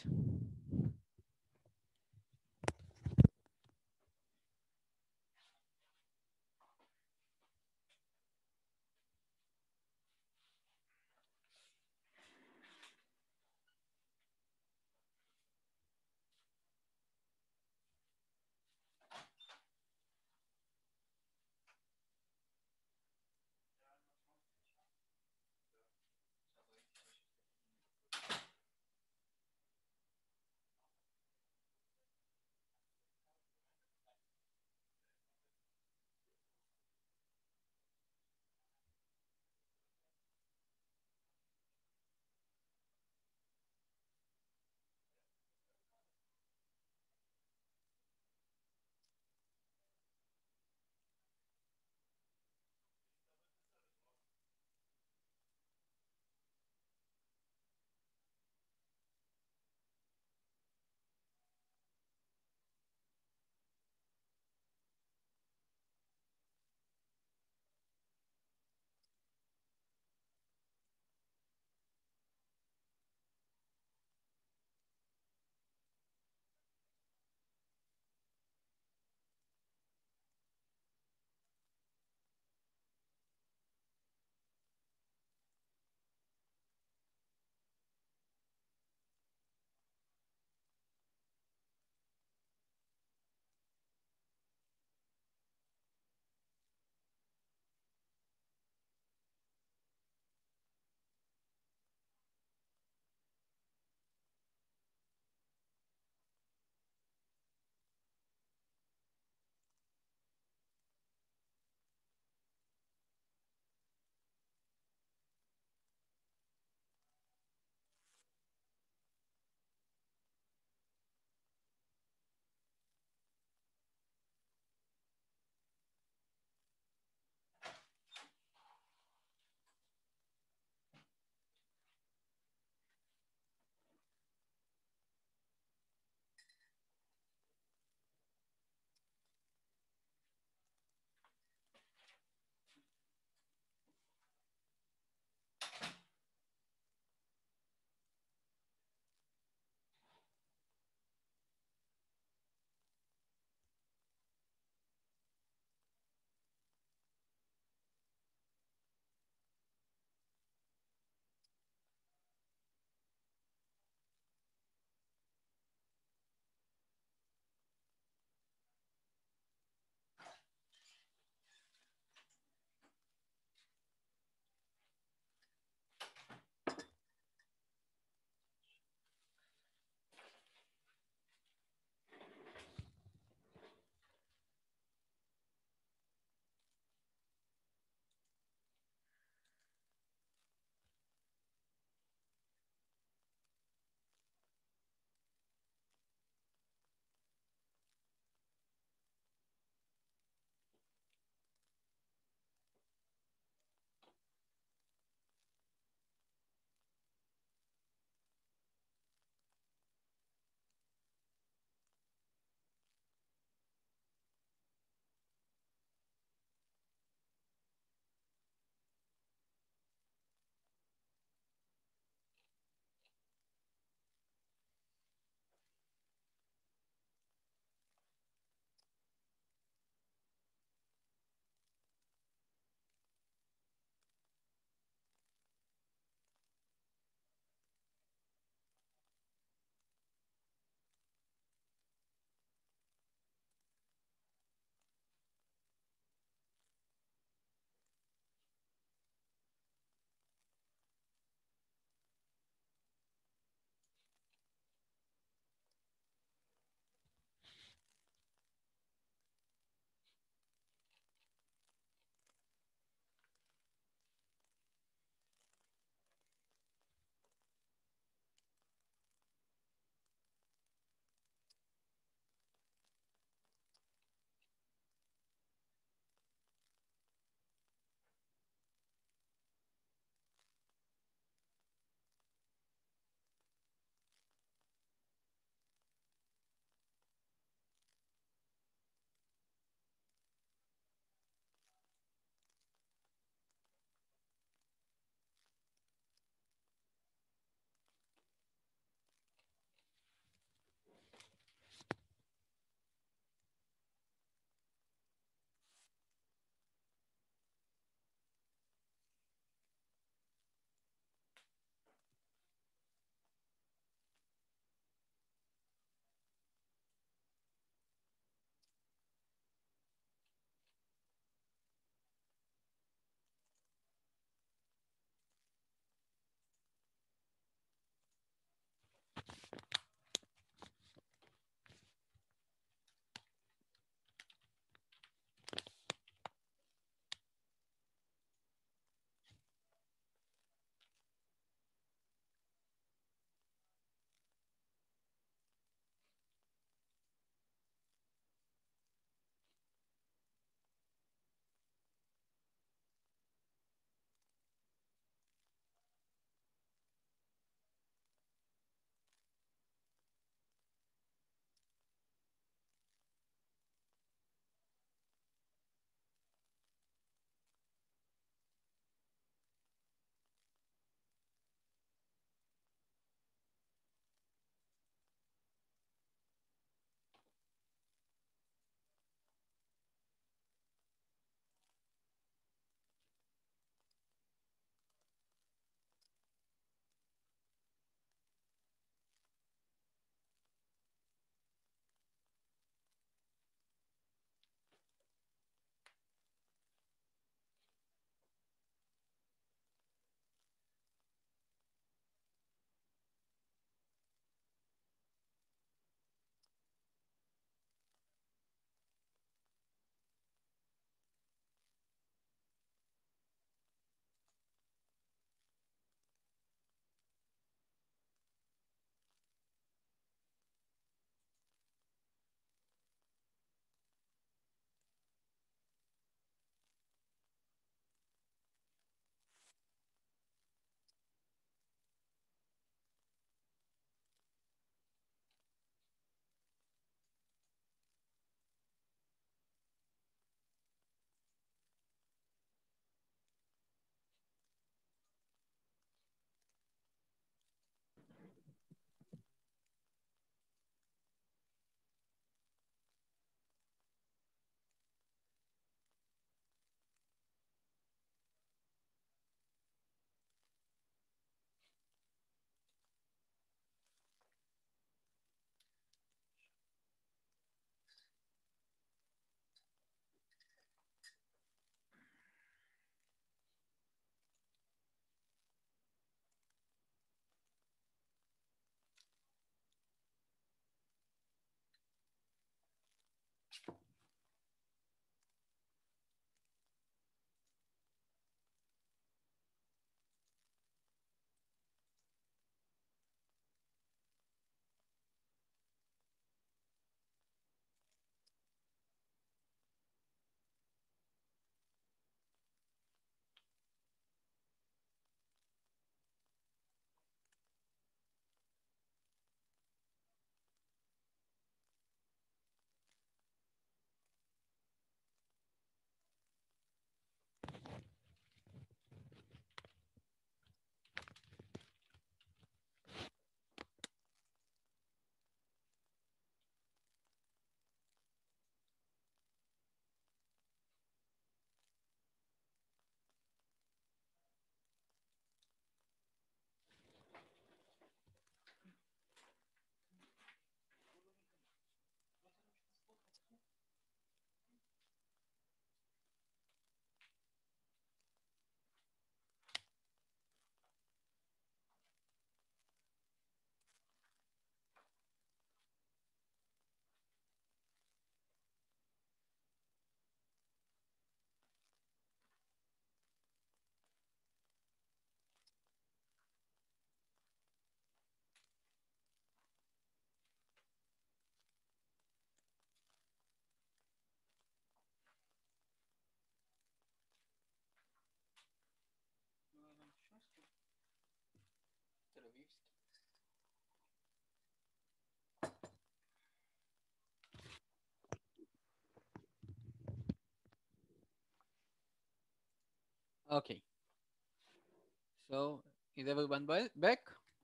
Okay. So, is everyone back?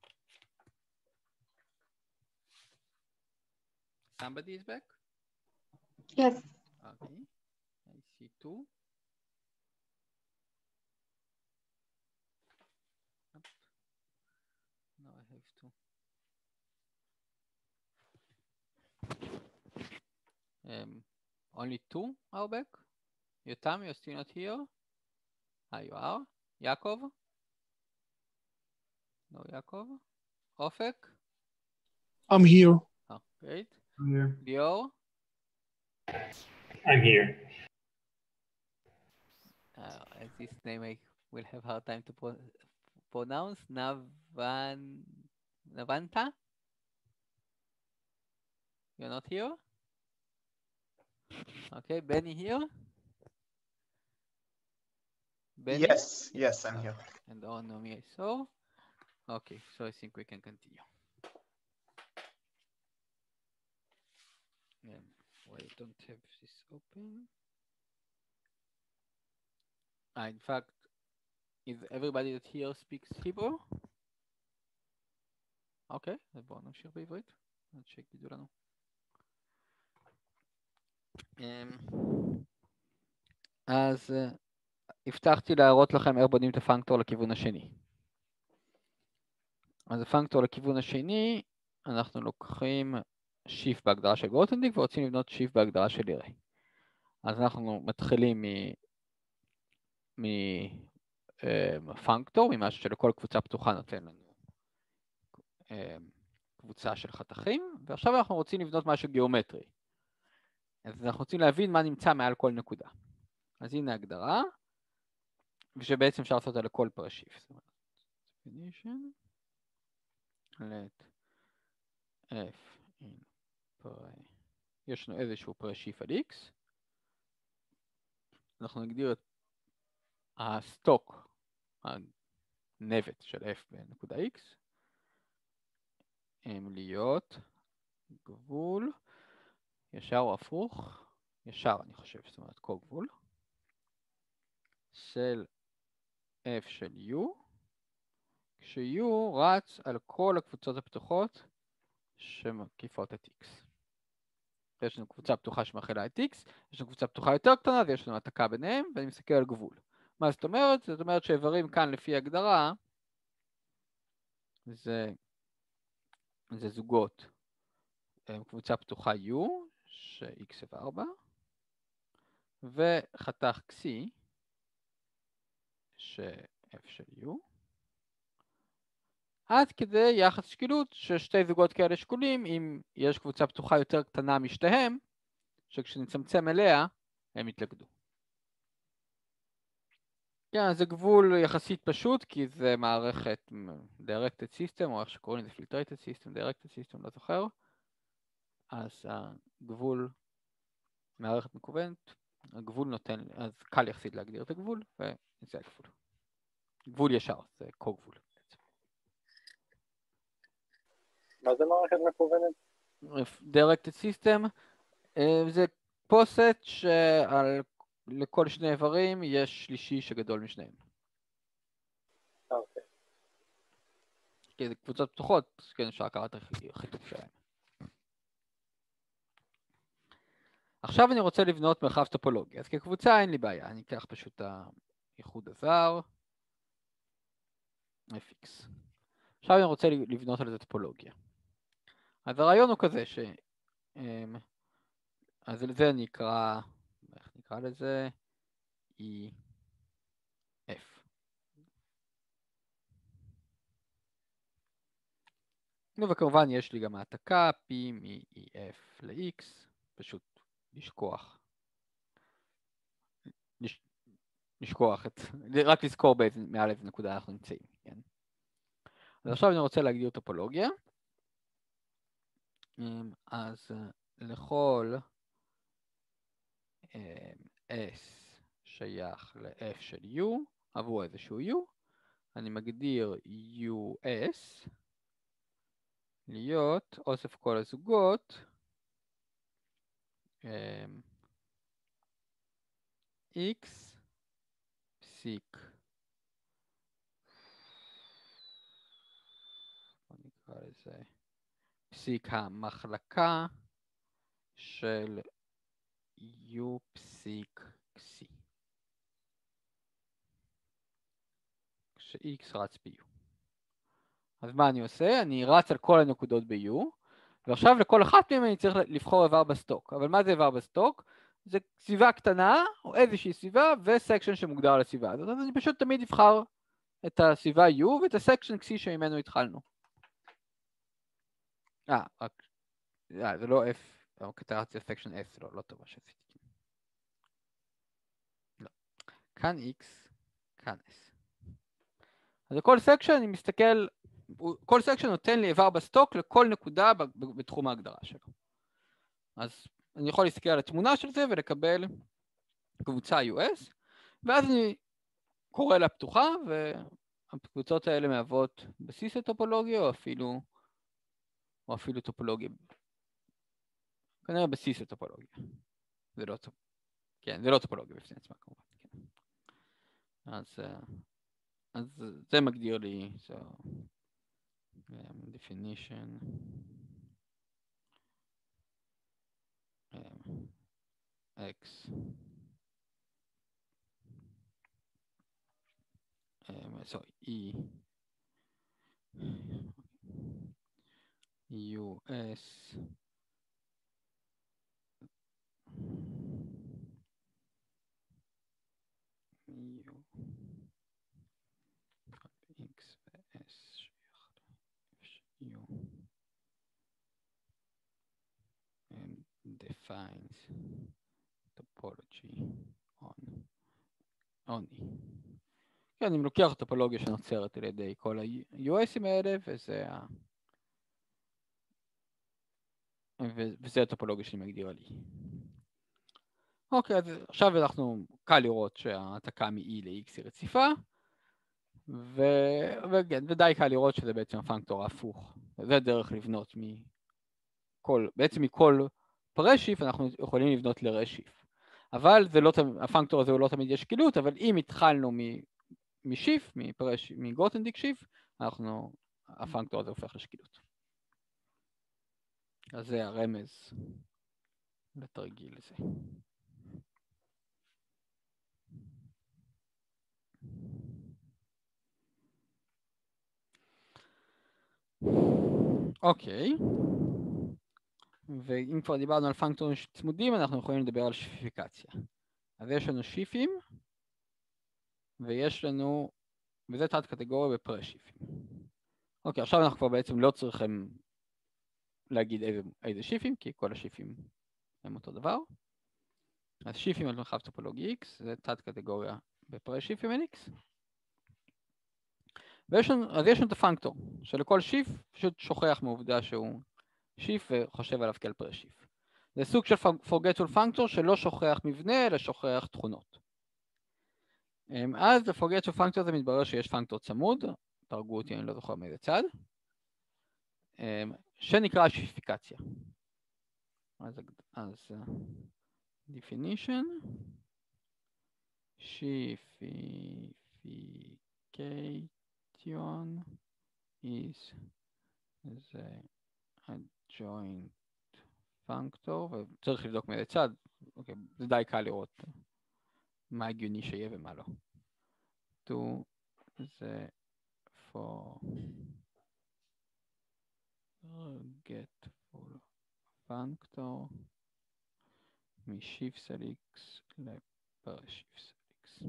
Somebody is back? Yes. Okay. I see two. No, I have two. Only two are back? Yotam, you're still not here? You are? Yaakov? No, Yaakov? Ofek? I'm here. Oh, great. I'm here. Lior? I'm here. As this name I will have hard time to pronounce. Navanta? You're not here? Okay, Benny here? Benny? Yes, I'm here. And Nomi I saw. Okay, so I think we can continue. Why I don't have this open? In fact, is everybody that here speaks Hebrew? אוקיי, אז בואו נמשיך בעברית. עד שיגידו לנו. אז הבטחתי להראות לכם איך בונים את הפונקטור לכיוון השני. אז הפונקטור לכיוון השני, אנחנו לוקחים שיף בהגדרה של גרוטנדיק ורוצים לבנות שיף בהגדרה של לירי. אז אנחנו מתחילים מפונקטור, ממשהו שלכל קבוצה פתוחה נותן לנו קבוצה של חתכים, ועכשיו אנחנו רוצים לבנות משהו גיאומטרי. אז אנחנו רוצים להבין מה נמצא מעל כל נקודה. אז הנה הגדרה, ושבעצם אפשר לעשות אותה לכל פרשיף. זאת אומרת, definition, let f in pray. יש לנו איזשהו פרשיף על x. אנחנו נגדיר את הסטוק, הנבט של f בנקודה x, להיות גבול, ישר או הפוך, ישר אני חושב, זאת אומרת כל גבול, של f של u, כש-u רץ על כל הקבוצות הפתוחות שמקיפות את x. יש לנו קבוצה פתוחה שמכילה את x, יש לנו קבוצה פתוחה יותר קטנה ויש לנו העתקה ביניהם, ואני מסתכל על גבול. מה זאת אומרת? זאת אומרת שאיברים כאן לפי הגדרה, זה זוגות. קבוצה פתוחה u, ש-x שווה 4, וחתך xi, ש-f של u, עד כדי יחס שקילות ששתי זוגות כאלה שקולים, אם יש קבוצה פתוחה יותר קטנה משתיהם, שכשנצמצם אליה, הם יתלכדו. כן, זה גבול יחסית פשוט, כי זה מערכת Directed System, או איך שקוראים לזה Filtrated System, Directed System, לא זוכר. אז הגבול, מערכת מקוונת, הגבול נותן, אז קל יחסית להגדיר את הגבול, וזה הגבול. גבול ישר, זה כל גבול. מה זה מערכת מקוונת? Directed System, זה פוסט שלכל שני איברים יש שלישי שגדול משניהם. אוקיי. כי זה קבוצות פתוחות, כן אפשר לקחת חיתוך שלהם. עכשיו אני רוצה לבנות מרחב טופולוגי, אז כקבוצה אין לי בעיה, אני אקח פשוט האיחוד הזר, fx. עכשיו אני רוצה לבנות על זה טופולוגיה. אז הרעיון הוא כזה ש... אז לזה אני אקרא, איך נקרא לזה? EF. וכמובן יש לי גם העתקה, P מ-EF ל-X, פשוט לשכוח את, רק לזכור מעל איזה נקודה אנחנו נמצאים, כן? אז עכשיו אני רוצה להגדיר טופולוגיה. אז לכל S שייך ל-F של U, עבור איזשהו U, אני מגדיר US להיות אוסף כל הזוגות X פסיק וזה פסיק המחלקה של U פסיק C. כש-X רץ ב-U. אז מה אני עושה? אני רץ על כל הנקודות ב-U, ועכשיו לכל אחת מהן אני צריך לבחור איבר בסטוק. אבל מה זה איבר בסטוק? זה סביבה קטנה, או איזושהי סביבה, וסקשן שמוגדר לסביבה הזאת. אז אני פשוט תמיד אבחר את הסביבה U ואת הסקשן C שממנו התחלנו. זה לא F, או קטרציה סקשן S, לא טוב מה שעשיתי. לא. כאן X, כאן S. אז לכל סקשן אני מסתכל, כל סקשן נותן לי איבר בסטוק לכל נקודה בתחום ההגדרה שלו. אז אני יכול להסתכל על התמונה של זה ולקבל קבוצה US, ואז אני קורא לה פתוחה, והקבוצות האלה מהוות בסיס לטופולוגיה, או אפילו טופולוגיה. כנראה בסיס לטופולוגיה. זה לא טופולוגיה בפני עצמה כמובן. כן. אז זה מגדיר לי, definition, X, E, US, X ו-S U defines topology on E. כן, אני לוקח טופולוגיה שנוצרת על ידי כל ה-USים האלה, וזה הטופולוגיה שאני מגדיר על E. אוקיי, אז עכשיו קל לראות שההעתקה מ-E ל-X היא רציפה, ודי קל לראות שזה בעצם הפונקטור ההפוך. זה דרך לבנות בעצם מכל פרשיף אנחנו יכולים לבנות לרשיף. אבל הפונקטור הזה הוא לא תמיד יש שקילות, אבל אם התחלנו משיף, מגוטנדיק שיף, הפונקטור הזה הופך לשקילות. אז זה הרמז לתרגיל הזה. אוקיי. ואם כבר דיברנו על פונקטורים צמודים, אנחנו יכולים לדבר על שיפיפיקציה. אז יש לנו שיפים, וזה תת קטגוריה בפרשיפים. אוקיי, עכשיו אנחנו כבר בעצם לא צריכים להגיד איזה שיפים, כי כל השיפים הם אותו דבר. אז שיפים על מרחב טופולוגי X, זה תת קטגוריה בפרשיפים X. אז יש לנו את הפונקטור, שלכל שיף פשוט שוכח מהעובדה שהוא שיף וחושב עליו כאל פרשיף. זה סוג של forgetful פונקטור שלא שוכח מבנה, אלא שוכח תכונות. אז ב-forgetful פונקטור הזה מתברר שיש פונקטור צמוד, תרגו אותי, אני לא זוכר מאיזה צד, שנקרא שיפיפיקציה. אז definition, שיפיפיקation is the adjoint functor, וצריך לבדוק מאיזה צד, אוקיי, זה די קל לראות מה הגיוני שיהיה ומה לא. to the forgetful functor משיף של X לפרשיף של X.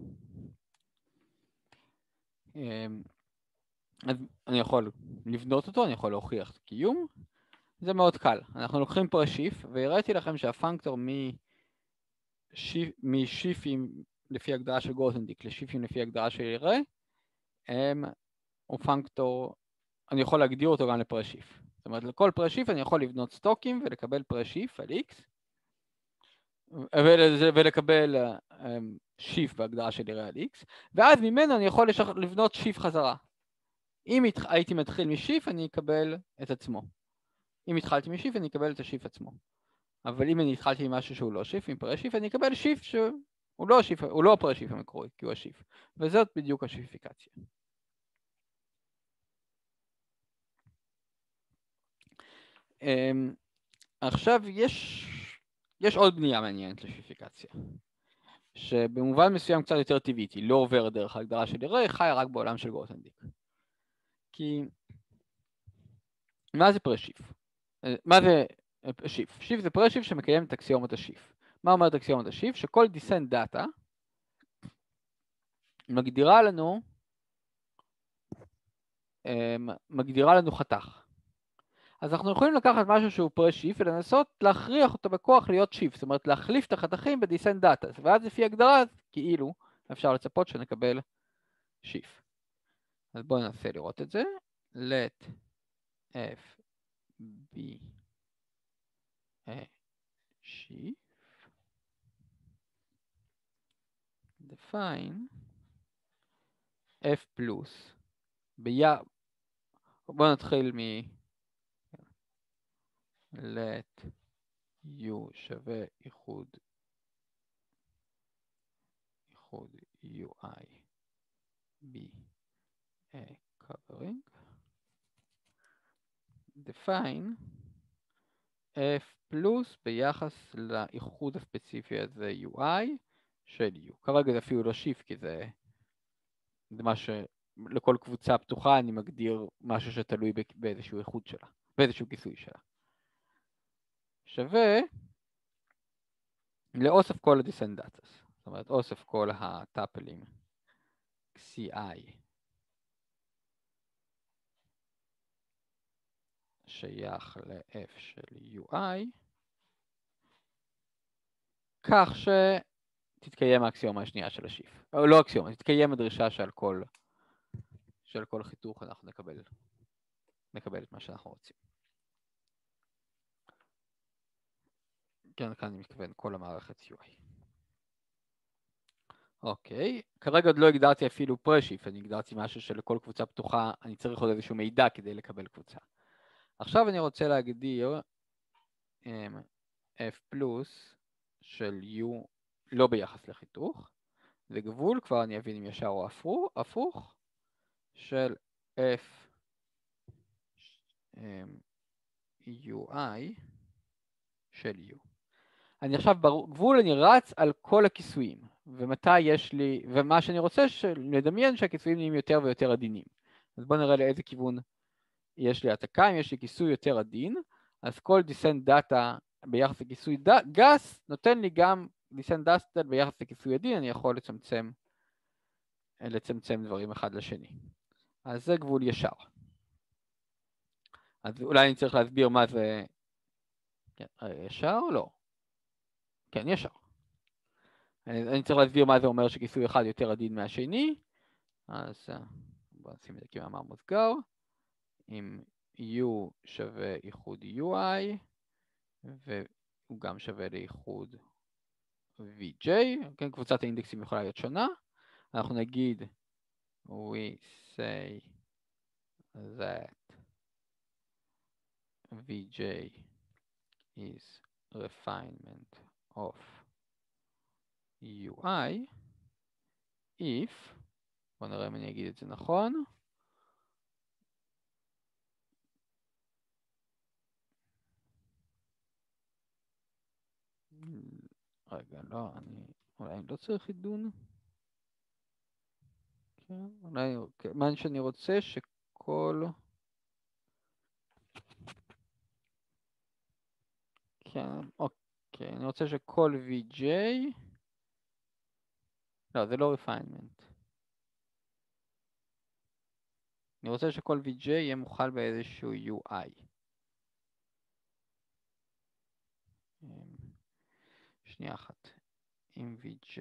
אז אני יכול לבנות אותו, אני יכול להוכיח את הקיום. זה מאוד קל. אנחנו לוקחים פרשיף, והראיתי לכם שהפונקטור משיפים לפי הגדרה של גוטנדיק לשיפים לפי הגדרה של יראה, הוא פונקטור, אני יכול להגדיר אותו גם לפרשיף. זאת אומרת, לכל פרשיף אני יכול לבנות סטוקים ולקבל פרשיף על X, ולקבל שיף בהגדרה של יראה על X, ואז ממנו אני יכול לבנות שיף חזרה. אם הייתי מתחיל משיף, אני אקבל את עצמו. אם התחלתי משיף, אני אקבל את השיף עצמו. אבל אם אני התחלתי עם משהו שהוא לא שיף, עם פרשיף, אני אקבל שיף שהוא לא שיף, הוא לא הפרשיף המקורי, כי הוא השיף. וזאת בדיוק השיפיפיקציה. עכשיו יש עוד בנייה מעניינת לשיפיפיקציה, שבמובן מסוים קצת יותר טבעית, היא לא עוברת דרך ההגדרה של אריה, חיה רק בעולם של גרוטנדיק. כי מה זה פרשיף? מה זה שיף? שיף זה פרשיף שמקיים את אקסיומות השיף. מה אומרת אקסיומות השיף? שכל דיסנט דאטה מגדירה לנו חתך. אז אנחנו יכולים לקחת משהו שהוא פרשיף ולנסות להכריח אותו בכוח להיות שיף, זאת אומרת להחליף את החתכים בדיסנט דאטה, ואז לפי הגדרה כאילו אפשר לצפות שנקבל שיף. אז בואו ננסה לראות את זה. let f be a sheaf, define f פלוס, בואו נתחיל let u שווה איחוד ui be a covering, define f פלוס ביחס לאיחוד הספציפי הזה ui של u. כרגע זה אפילו לא שיף, כי זה מה שלכל קבוצה פתוחה אני מגדיר משהו שתלוי באיזשהו איחוד שלה, באיזשהו כיסוי שלה. שווה לאוסף כל הדיסנט דאטס, זאת אומרת אוסף כל הטאפלים CI שייך ל-F של UI, כך שתתקיים האקסיומה השנייה של השיף. או לא אקסיומה, תתקיים הדרישה של כל חיתוך, אנחנו נקבל את מה שאנחנו רוצים. כן, כאן אני מתכוון כל המערכת UI. אוקיי, כרגע עוד לא הגדרתי אפילו פרשיף, אני הגדרתי משהו שלכל קבוצה פתוחה אני צריך עוד איזשהו מידע כדי לקבל קבוצה. עכשיו אני רוצה להגדיר f פלוס של u לא ביחס לחיתוך, זה גבול, כבר אני אבין אם ישר או הפוך, של f ui של u. אני עכשיו בגבול אני רץ על כל הכיסויים, ומתי יש לי, ומה שאני רוצה לדמיין שהכיסויים נהיים יותר ויותר עדינים. אז בואו נראה לאיזה כיוון יש לי העתקה. אם יש לי כיסוי יותר עדין, אז כל דיסנט דאטה ביחס לכיסוי גס נותן לי גם דיסנט דאטה ביחס לכיסוי עדין, אני יכול לצמצם דברים אחד לשני. אז זה גבול ישר. אז אולי אני צריך להסביר מה זה ישר או לא? כן, ישר. אני צריך להסביר מה זה אומר שכיסוי אחד יותר עדין מהשני. אז בואו נשים את זה כמאמר מוסגר. אם u שווה איחוד ui, והוא גם שווה לאיחוד vj, כן, קבוצת האינדקסים יכולה להיות שונה. אנחנו נגיד, we say that vj is refinement of ui, if, בואו נראה אם אני אגיד את זה נכון, רגע, לא, אולי אני לא צריך עידון. כן, אולי, מה שאני רוצה שכל, כן, אוקיי, אני רוצה שכל vj, לא, זה לא refinement. אני רוצה שכל vj יהיה מוכל באיזשהו ui. שנייה אחת. עם vj,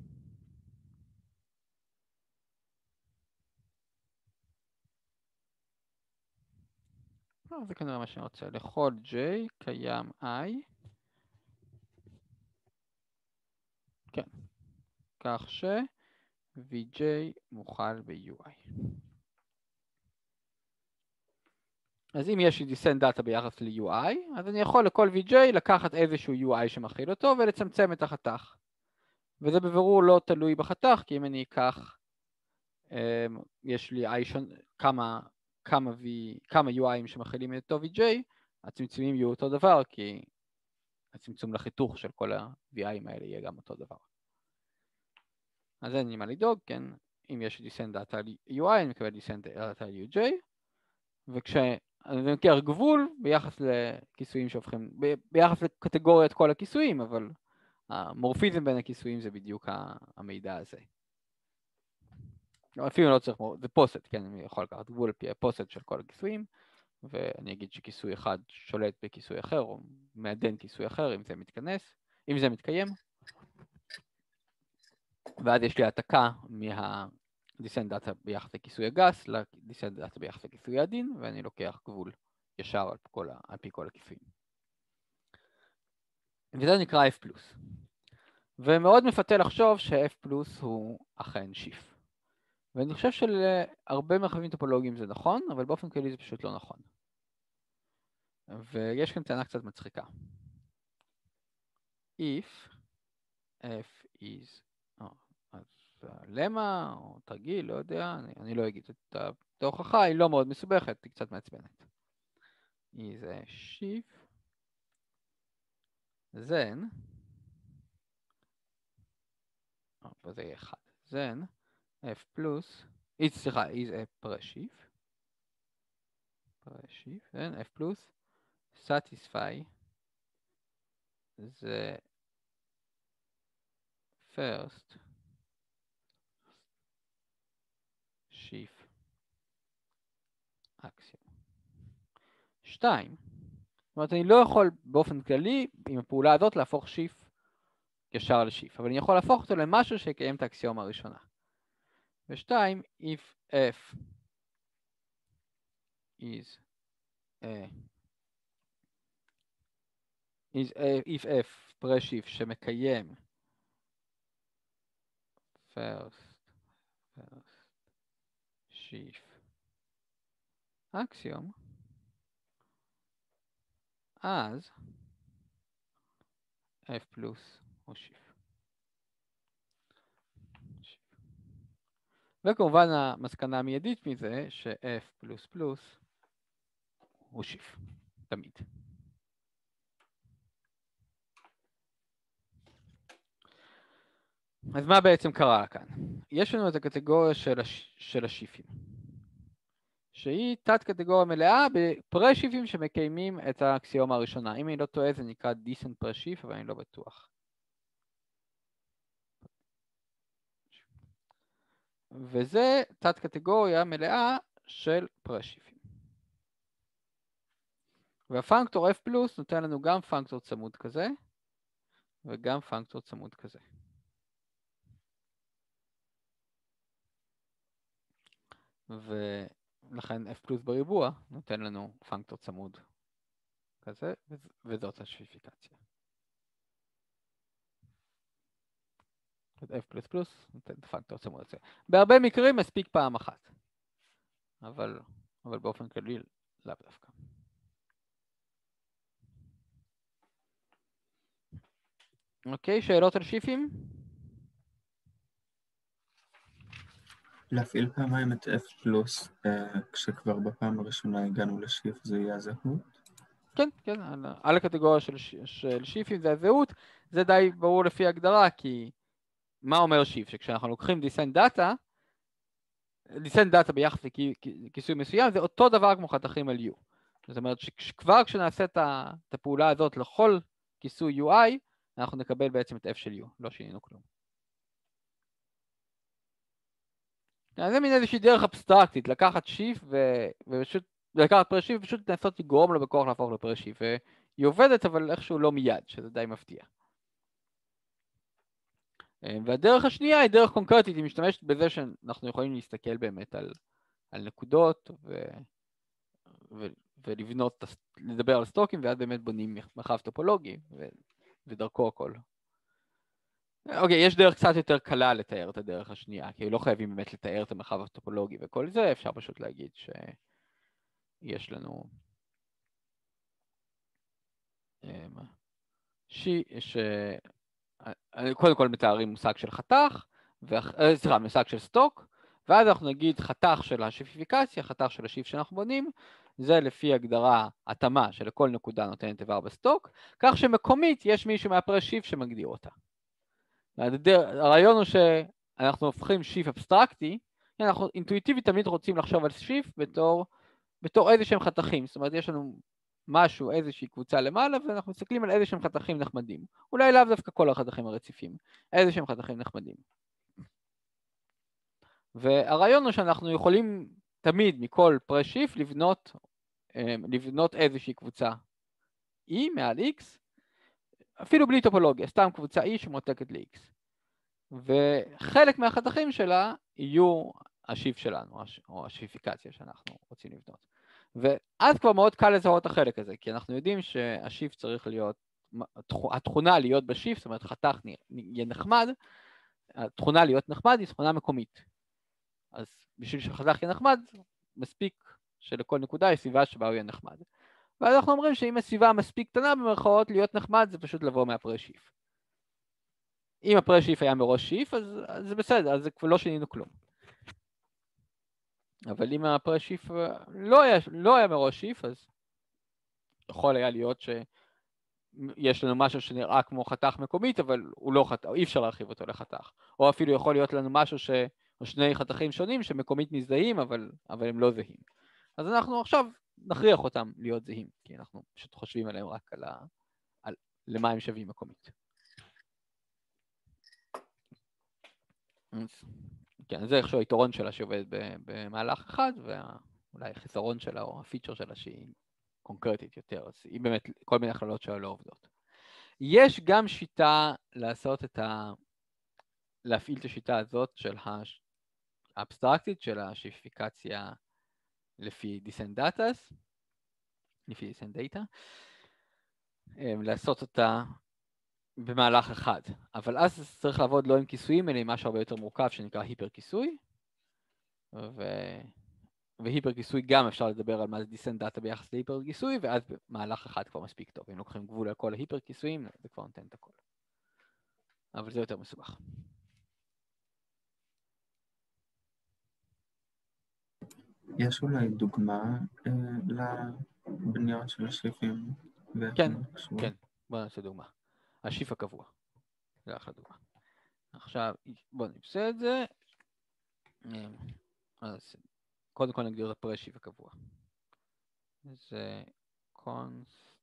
זה כנראה מה שאני רוצה. לכל j קיים i, כן, כך ש vj מוכל ב-ui. אז אם יש לי דיסנט דאטה ביחס ל-UI, אז אני יכול לכל VJ לקחת איזשהו UI שמכיל אותו ולצמצם את החתך. וזה בבירור לא תלוי בחתך, כי אם אני אקח, יש לי כמה UIים שמכילים את אותו VJ, הצמצומים יהיו אותו דבר, כי הצמצום לחיתוך של כל ה-VI'ים האלה יהיה גם אותו דבר. אז אין לי מה לדאוג, כן? אם יש descent data על UI, אני מקבל descent data על UJ, וכשאני מכיר גבול ביחס לכיסויים שהופכים, ביחס לקטגוריית כל הכיסויים, אבל המורפיזם בין הכיסויים זה בדיוק המידע הזה. אפילו לא צריך, זה פוסט, כן? אני יכול לקחת גבול על פי הפוסט של כל הכיסויים, ואני אגיד שכיסוי אחד שולט בכיסוי אחר, או מעדן כיסוי אחר, אם זה מתכנס, אם זה מתקיים. ואז יש לי העתקה מה-descent data ביחס לכיסוי הגס, ל-descent data ביחס לכיסוי העדין, ואני לוקח גבול ישר על פי כל הכיסויים. וזה נקרא F+. ומאוד מפתה לחשוב ש-F+ הוא אכן שיף. ואני חושב שלהרבה מרחבים טופולוגיים זה נכון, אבל באופן כללי זה פשוט לא נכון. ויש כאן טענה קצת מצחיקה. If F is... אז למה או תרגיל, לא יודע, אני לא אגיד את ההוכחה, היא לא מאוד מסובכת, היא קצת מעצבנת. is a sheaf, then, וזה יהיה אחד, then F plus, סליחה, is a presheaf, then F plus, satisfy the first sheaf axiom. 2. זאת אומרת, אני לא יכול באופן כללי עם הפעולה הזאת להפוך שיף ישר לשיף, אבל אני יכול להפוך אותו למשהו שיקיים את האקסיומה הראשונה. ו2, if f is if f פרשיף שמקיים first sheaf axiom, אז F פלוס הוא שיף. וכמובן המסקנה המיידית מזה ש-F פלוס פלוס הוא שיף, תמיד. אז מה בעצם קרה כאן? יש לנו את הקטגוריה של השיפים, שהיא תת קטגוריה מלאה בפרשיפים שמקיימים את האקסיומה הראשונה. אם אני לא טועה זה נקרא decent פרשיף, אבל אני לא בטוח. וזה תת קטגוריה מלאה של פרשיפים. והפונקטור F פלוס נותן לנו גם פונקטור צמוד כזה, וגם פונקטור צמוד כזה. ולכן F פלוס בריבוע נותן לנו פונקטור צמוד כזה, וזאת השפיפיקציה. F פלוס פלוס נותן פונקטור צמוד כזה. בהרבה מקרים מספיק פעם אחת, אבל באופן כללי לאו דווקא. אוקיי, שאלות על שיפים? להפעיל פעמיים את F פלוס, כשכבר בפעם הראשונה הגענו לשיף, זה יהיה הזהות? כן, על הקטגוריה של שיפים זה הזהות, זה די ברור לפי הגדרה, כי מה אומר שיף? שכשאנחנו לוקחים descent data ביחס לכיסוי מסוים, זה אותו דבר כמו חתכים על U. זאת אומרת שכבר כשנעשה את הפעולה הזאת לכל כיסוי UI, אנחנו נקבל בעצם את F של U, לא שינינו כלום. זה מין איזושהי דרך אבסטרקטית, לקחת שיף ופשוט לקחת פרשיף ופשוט לנסות לגרום לו בכוח להפוך לפרשיף. היא עובדת אבל איכשהו לא מיד, שזה די מפתיע. והדרך השנייה היא דרך קונקרטית, היא משתמשת בזה שאנחנו יכולים להסתכל באמת על נקודות ולבנות, לדבר על סטוקים, ואז באמת בונים מרחב טופולוגי ודרכו הכל. אוקיי, יש דרך קצת יותר קלה לתאר את הדרך השנייה, כי לא חייבים באמת לתאר את המרחב הטופולוגי וכל זה, אפשר פשוט להגיד שיש לנו קודם כל מתארים מושג של חתך, מושג של סטוק, ואז אנחנו נגיד חתך של השפיפיקציה, חתך של השיף שאנחנו בונים, זה לפי הגדרה התאמה שלכל נקודה נותנת איבר בסטוק, כך שמקומית יש מישהו מהפרס שיף שמגדיר אותה. הרעיון הוא שאנחנו הופכים שיף אבסטרקטי, אנחנו אינטואיטיבית תמיד רוצים לחשוב על שיף בתור איזה שהם חתכים, זאת אומרת יש לנו משהו, איזושהי קבוצה למעלה, ואנחנו מסתכלים על איזה שהם חתכים נחמדים. אולי לאו דווקא כל החתכים הרציפים, איזה שהם חתכים נחמדים. והרעיון הוא שאנחנו יכולים תמיד מכל פרס שיף לבנות איזושהי קבוצה E מעל X, אפילו בלי טופולוגיה, סתם קבוצה E שמועתקת ל-X. וחלק מהחתכים שלה יהיו השיף שלנו, או השיפיפיקציה שאנחנו רוצים לבנות. ואז כבר מאוד קל לזהות החלק הזה, כי אנחנו יודעים שהשיף צריך להיות, התכונה להיות בשיף, זאת אומרת חתך יהיה נחמד, התכונה להיות נחמד היא תכונה מקומית. אז בשביל שחתך יהיה נחמד, מספיק שלכל נקודה יש סביבה שבה הוא יהיה נחמד. ואז אנחנו אומרים שאם הסביבה מספיק קטנה במרכאות להיות נחמד, זה פשוט לבוא מהפרס שיף. אם הפרס שיף היה מראש שיף, אז זה בסדר, אז זה כבר לא שינינו כלום. אבל אם הפרס שיף לא היה מראש שיף, אז יכול היה להיות שיש לנו משהו שנראה כמו חתך מקומית, אבל הוא לא חתך, אי אפשר להרחיב אותו לחתך. או אפילו יכול להיות לנו משהו או שני חתכים שונים שמקומית מזדהים, אבל הם לא זהים. אז אנחנו עכשיו נכריח אותם להיות זהים, כי אנחנו פשוט חושבים עליהם רק על למה הם שווים מקומית. כן, זה איכשהו היתרון שלה שעובד במהלך אחד, ואולי החיסרון שלה או הפיצ'ר שלה שהיא קונקרטית יותר, אז היא באמת, כל מיני הכללות שלה לא עובדות. יש גם שיטה להפעיל את השיטה הזאת של האבסטרקטית, של השיפיפיקציה לפי descent data, לעשות אותה במהלך אחד, אבל אז צריך לעבוד לא עם כיסויים, אלא עם משהו הרבה יותר מורכב שנקרא היפר כיסוי, והיפר כיסוי גם אפשר לדבר על מה זה descent data ביחס להיפר כיסוי, ואז במהלך אחד כבר מספיק טוב. אם לוקחים גבול על כל ההיפר כיסויים, זה כבר נותן את הכל. אבל זה יותר מסובך. יש אולי דוגמה לבנייה של השיפים? כן, כן, בוא נעשה דוגמה. השיף הקבוע. זה אחלה דוגמה. עכשיו, בוא נעשה את זה. אז קודם כל נגדיר את הפרס שיף הקבוע. זה קונסט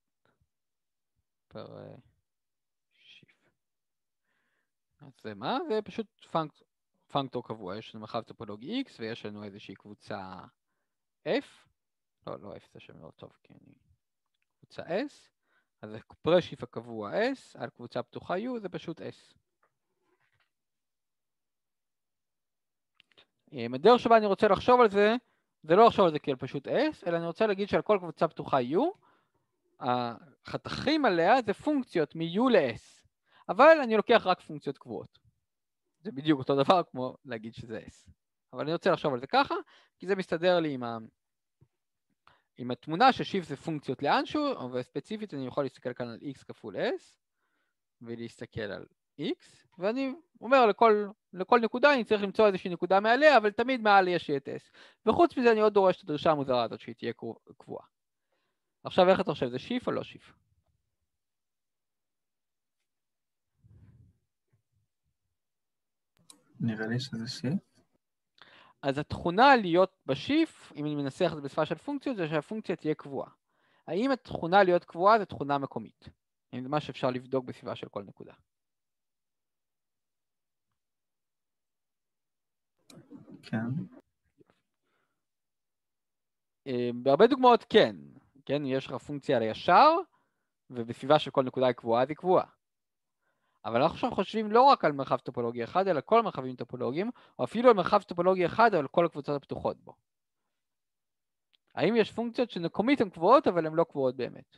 פרס שיף. אז זה מה? זה פשוט פונקטור קבוע. יש לנו מרחב טופולוגי X ויש לנו איזושהי קבוצה F. לא F זה שם מאוד טוב, כי אני קבוצה S. אז פרס שיף הקבוע S על קבוצה פתוחה U זה פשוט S. הדרך שבה אני רוצה לחשוב על זה, זה לא לחשוב על זה כאל פשוט S, אלא אני רוצה להגיד שעל כל קבוצה פתוחה U, החתכים עליה זה פונקציות מ-U ל-S. אבל אני לוקח רק פונקציות קבועות. זה בדיוק אותו דבר כמו להגיד שזה S. אבל אני רוצה לחשוב על זה ככה, כי זה מסתדר לי עם התמונה ששיף זה פונקציות לאנשהו, וספציפית אני יכול להסתכל כאן על X כפול S, ולהסתכל על X, ואני אומר לכל נקודה אני צריך למצוא איזושהי נקודה מעליה, אבל תמיד מעל יש את S. וחוץ מזה אני עוד דורש את הדרישה המוזרה הזאת שהיא תהיה קבועה. עכשיו איך אתה חושב, זה שיף או לא שיף? נראה לי שזה שיף. אז התכונה להיות בשיף, אם אני מנסח את זה בשפה של פונקציות, זה שהפונקציה תהיה קבועה. האם התכונה להיות קבועה זה תכונה מקומית? האם זה מה שאפשר לבדוק בסביבה של כל נקודה? כן. בהרבה דוגמאות כן. כן, יש לך פונקציה על הישר, ובסביבה של כל נקודה היא קבועה, אז היא קבועה. אבל אנחנו עכשיו חושבים לא רק על מרחב טופולוגי אחד, אלא כל מרחבים טופולוגיים, או אפילו על מרחב טופולוגי אחד, או על כל הקבוצות הפתוחות בו. האם יש פונקציות שמקומית הן קבועות, אבל הן לא קבועות באמת?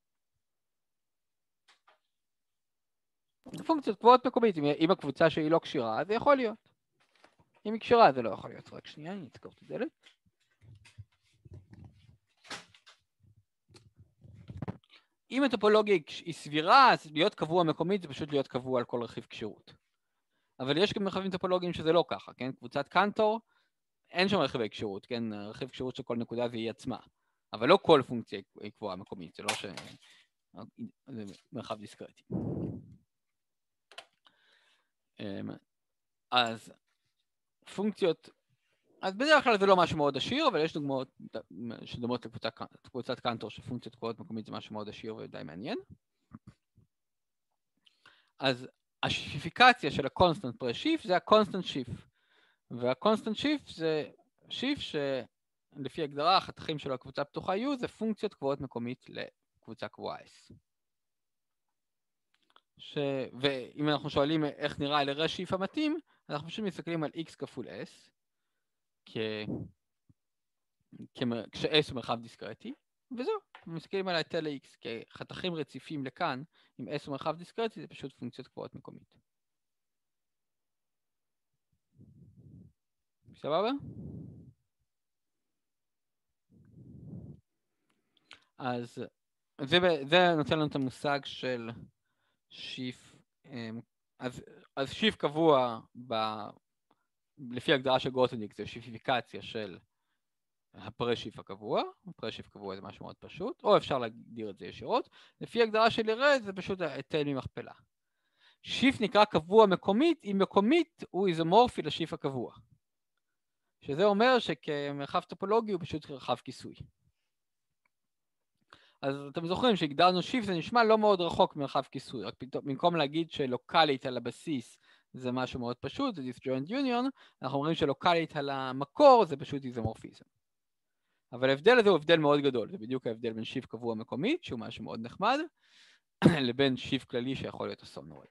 פונקציות קבועות מקומית, אם הקבוצה שהיא לא קשירה, זה יכול להיות. אם היא קשירה, זה לא יכול להיות. רק שנייה, אני אתקור את הדלת. אם הטופולוגיה היא סבירה, אז להיות קבוע מקומית זה פשוט להיות קבוע על כל רכיב קשירות. אבל יש גם מרחבים טופולוגיים שזה לא ככה, כן? קבוצת קנטור, אין שם רכיבי קשירות, כן? רכיב קשירות של כל נקודה זה היא עצמה. אבל לא כל פונקציה היא קבועה מקומית, זה לא ש... זה מרחב דיסקרטי. אז פונקציות, אז בדרך כלל זה לא משהו מאוד עשיר, אבל יש דוגמאות שדומות לקבוצת קנטור שפונקציות קבועות מקומית זה משהו מאוד עשיר ודי מעניין. אז השיפיפיקציה של הקונסטנט פר שיף זה הקונסטנט שיף. והקונסטנט שיף זה שיף שלפי הגדרה החתכים של הקבוצה הפתוחה U זה פונקציות קבועות מקומית לקבוצה קבועה S. ואם אנחנו שואלים איך נראה לרש שיף המתאים, אנחנו פשוט מסתכלים על x כפול s, כש-s הוא מרחב דיסקרטי, וזהו, מסתכלים על ההיטל ל-x, כחתכים רציפים לכאן, אם s הוא מרחב דיסקרטי, זה פשוט פונקציות קבועות מקומית. סבבה? אז זה נותן לנו את המושג של שיף, אז שיף קבוע לפי הגדרה של גרוטנדיק זה שיפיפיקציה של הפרה שיף הקבוע, הפרה שיף קבוע זה משהו מאוד פשוט, או אפשר להגדיר את זה ישירות, לפי הגדרה של ירד זה פשוט היטל ממכפלה. שיף נקרא קבוע מקומית, אם מקומית הוא איזומורפי לשיף הקבוע. שזה אומר שכמרחב טופולוגי הוא פשוט מרחב כיסוי. אז אתם זוכרים שהגדרנו שיף זה נשמע לא מאוד רחוק ממרחב כיסוי, רק במקום להגיד שלוקלית על הבסיס זה משהו מאוד פשוט, זה disjoint union, אנחנו אומרים שלוקלית על המקור זה פשוט איזומורפיזם. אבל ההבדל הזה הוא הבדל מאוד גדול, זה בדיוק ההבדל בין שיף קבוע מקומית, שהוא משהו מאוד נחמד, לבין שיף כללי שיכול להיות אסון נוראי.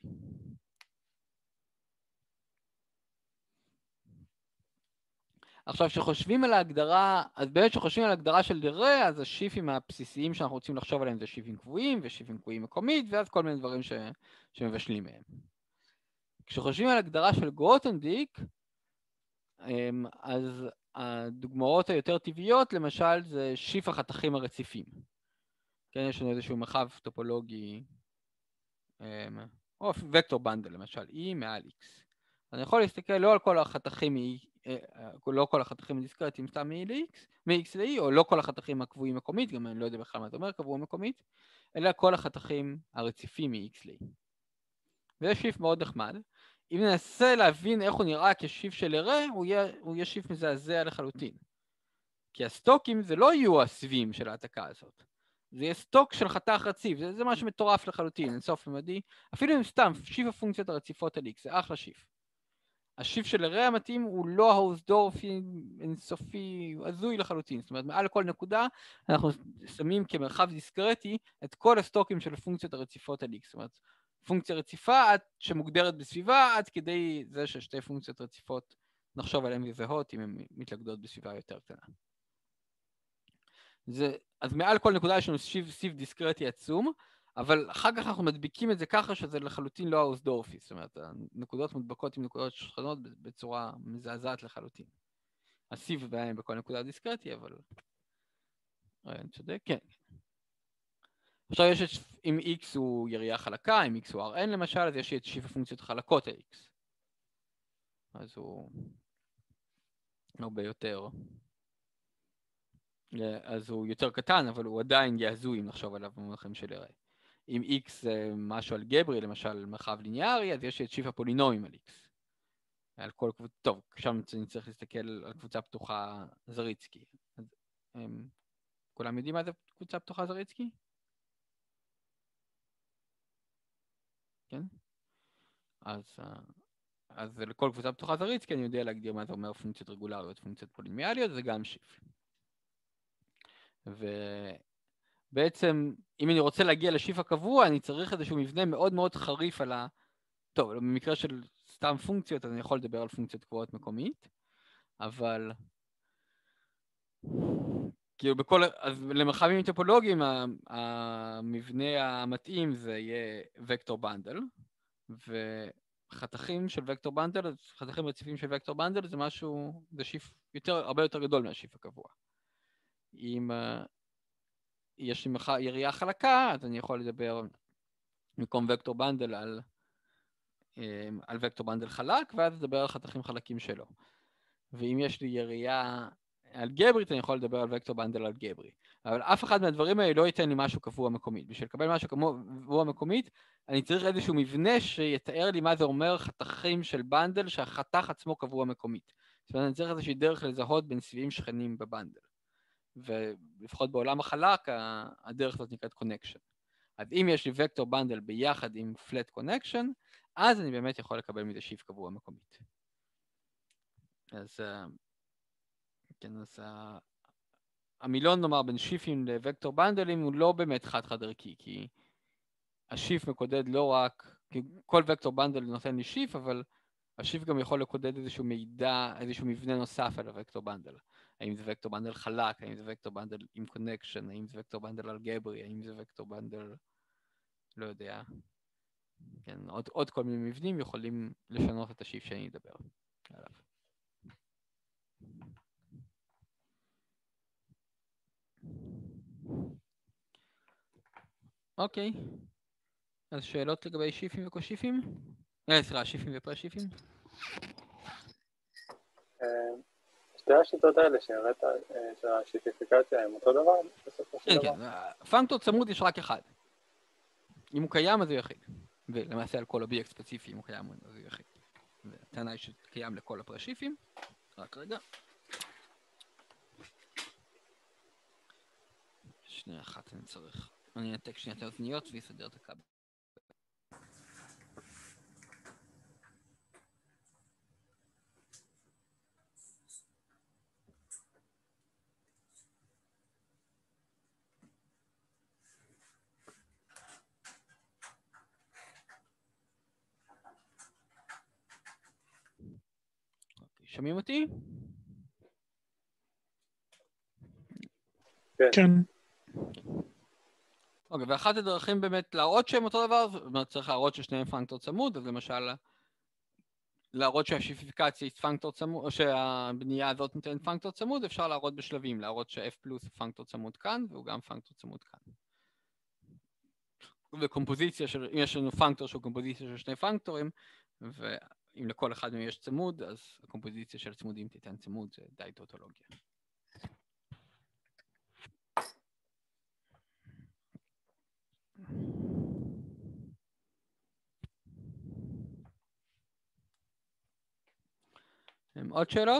עכשיו, כשחושבים על ההגדרה, אז באמת כשחושבים על ההגדרה של דירה, אז השיפים הבסיסיים שאנחנו רוצים לחשוב עליהם זה שיפים קבועים ושיפים קבועים מקומית, ואז כל מיני דברים שמבשלים מהם. כשחושבים על הגדרה של גרוטנדיק, אז הדוגמאות היותר טבעיות, למשל, זה שיף החתכים הרציפים. כן, יש לנו איזשהו מרחב טופולוגי, או וקטור בנדל, למשל, E מעל X. אני יכול להסתכל לא על כל החתכים, לא כל החתכים הדיסקרטיים סתם מ-X ל-E, או לא כל החתכים הקבועים מקומית, גם אני לא יודע בכלל מה זה אומר קבוע מקומית, אלא כל החתכים הרציפים מ-X ל-E. וזה שיף מאוד נחמד. אם ננסה להבין איך הוא נראה כשיף של הרה, הוא יהיה שיף מזעזע לחלוטין. כי הסטוקים זה לא יהיו הסבים של ההעתקה הזאת. זה יהיה סטוק של חתך רציף, זה משהו מטורף לחלוטין, אינסוף ממדי. אפילו אם סתם, שיף הפונקציות הרציפות על X, זה אחלה שיף. השיף של הרה המתאים הוא לא האוסדורפי אינסופי, הוא הזוי לחלוטין. זאת אומרת, מעל כל נקודה אנחנו שמים כמרחב דיסקרטי את כל הסטוקים של הפונקציות הרציפות על X. זאת אומרת, פונקציה רציפה שמוגדרת בסביבה עד כדי זה ששתי פונקציות רציפות נחשוב עליהן כזהות אם הן מתלכדות בסביבה יותר קטנה. אז מעל כל נקודה יש לנו שיף דיסקרטי עצום, אבל אחר כך אנחנו מדביקים את זה ככה שזה לחלוטין לא האוסדורפי, זאת אומרת, הנקודות מודבקות עם נקודות שכנות בצורה מזעזעת לחלוטין. הסיב בהם בכל נקודה דיסקרטי, אבל... אני צודק? כן. עכשיו יש, אם x הוא יריעה חלקה, אם x הוא rn למשל, אז יש את שיף הפונקציות חלקות ה-x. אז הוא הרבה יותר... אז הוא יותר קטן, אבל הוא עדיין יעזוי אם נחשוב עליו במונחים של הרי. אם x זה משהו אלגברי, למשל מרחב ליניארי, אז יש את שיף הפולינומים על x. על כל קבוצה, טוב, שם אני צריך להסתכל על קבוצה פתוחה זריצקי. אז, כולם יודעים מה זה קבוצה פתוחה זריצקי? כן? אז לכל קבוצה פתוחה זריצקי אני יודע להגדיר מה זה אומר פונקציות רגולריות, פונקציות פולינומיאליות, זה גם שיף. ובעצם, אם אני רוצה להגיע לשיף הקבוע, אני צריך איזשהו מבנה מאוד מאוד חריף על טוב, במקרה של סתם פונקציות, אז אני יכול לדבר על פונקציות קבועות מקומית, אבל... כאילו אז למרחבים טופולוגיים, המבנה המתאים זה יהיה וקטור בנדל, וחתכים של וקטור בנדל, חתכים רציפים של וקטור בנדל, זה משהו, זה שיף הרבה יותר גדול מהשיף הקבוע. אם יש לי יריעה חלקה, אז אני יכול לדבר במקום וקטור בנדל על וקטור בנדל חלק, ואז לדבר על חתכים חלקים שלו. ואם יש לי יריעה אלגברית אני יכול לדבר על וקטור בנדל אלגברי, אבל אף אחד מהדברים האלה לא ייתן לי משהו קבוע מקומית. בשביל לקבל משהו קבוע מקומית, אני צריך איזשהו מבנה שיתאר לי מה זה אומר חתכים של בנדל, שהחתך עצמו קבוע מקומית. זאת אומרת, אני צריך איזושהי דרך לזהות בין סביבים שכנים בבנדל. ולפחות בעולם החלק, הדרך הזאת נקראת קונקשן. אז אם יש לי וקטור בנדל ביחד עם פלט קונקשן, אז אני באמת יכול לקבל מזה שיף קבוע מקומית. אז כן, אז המילון, נאמר, בין שיפים לוקטור בנדלים הוא לא באמת חד-חד ערכי, כי השיף מקודד לא רק, כי כל וקטור בנדל נותן לי שיף, אבל השיף גם יכול לקודד איזשהו מידע, איזשהו מבנה נוסף על הוקטור בנדל. האם זה וקטור בנדל חלק, האם זה וקטור בנדל עם קונקשן, האם זה וקטור בנדל אלגברי, האם זה וקטור בנדל, לא יודע. כן, עוד כל מיני מבנים יכולים לשנות את השיף שאני אדבר עליו. אוקיי, אז שאלות לגבי שיפים וקושיפים? סליחה, שיפים ופרשיפים? שתי השיטות האלה שהראית שהשיפיפיקציה הם אותו דבר בסופו של דבר? כן, פונקטור צמוד יש רק אחד. אם הוא קיים אז הוא יחיד. ולמעשה על כל אובייקט ספציפי אם הוא קיים אז הוא יחיד. והטענה היא שקיים לכל הפרשיפים. רק רגע. שנייה אחת אני צריך. אני אנתק שנייה את האוזניות ויסדר את הכבל. שומעים אותי? כן. אוקיי, ואחת הדרכים באמת להראות שהם אותו דבר, זאת אומרת צריך להראות ששניהם פונקטור צמוד, אז למשל להראות שהשיפיפיקציה היא פונקטור צמוד, או שהבנייה הזאת נותנת פונקטור צמוד, אפשר להראות בשלבים, להראות ש-F פלוס הוא פונקטור צמוד כאן, והוא גם פונקטור צמוד כאן. וקומפוזיציה של, אם יש לנו פונקטור שהוא קומפוזיציה של שני פונקטורים, ואם לכל אחד מהם יש צמוד, אז הקומפוזיציה של צמודים תיתן צמוד, זה די טוטולוגיה. עוד שאלות?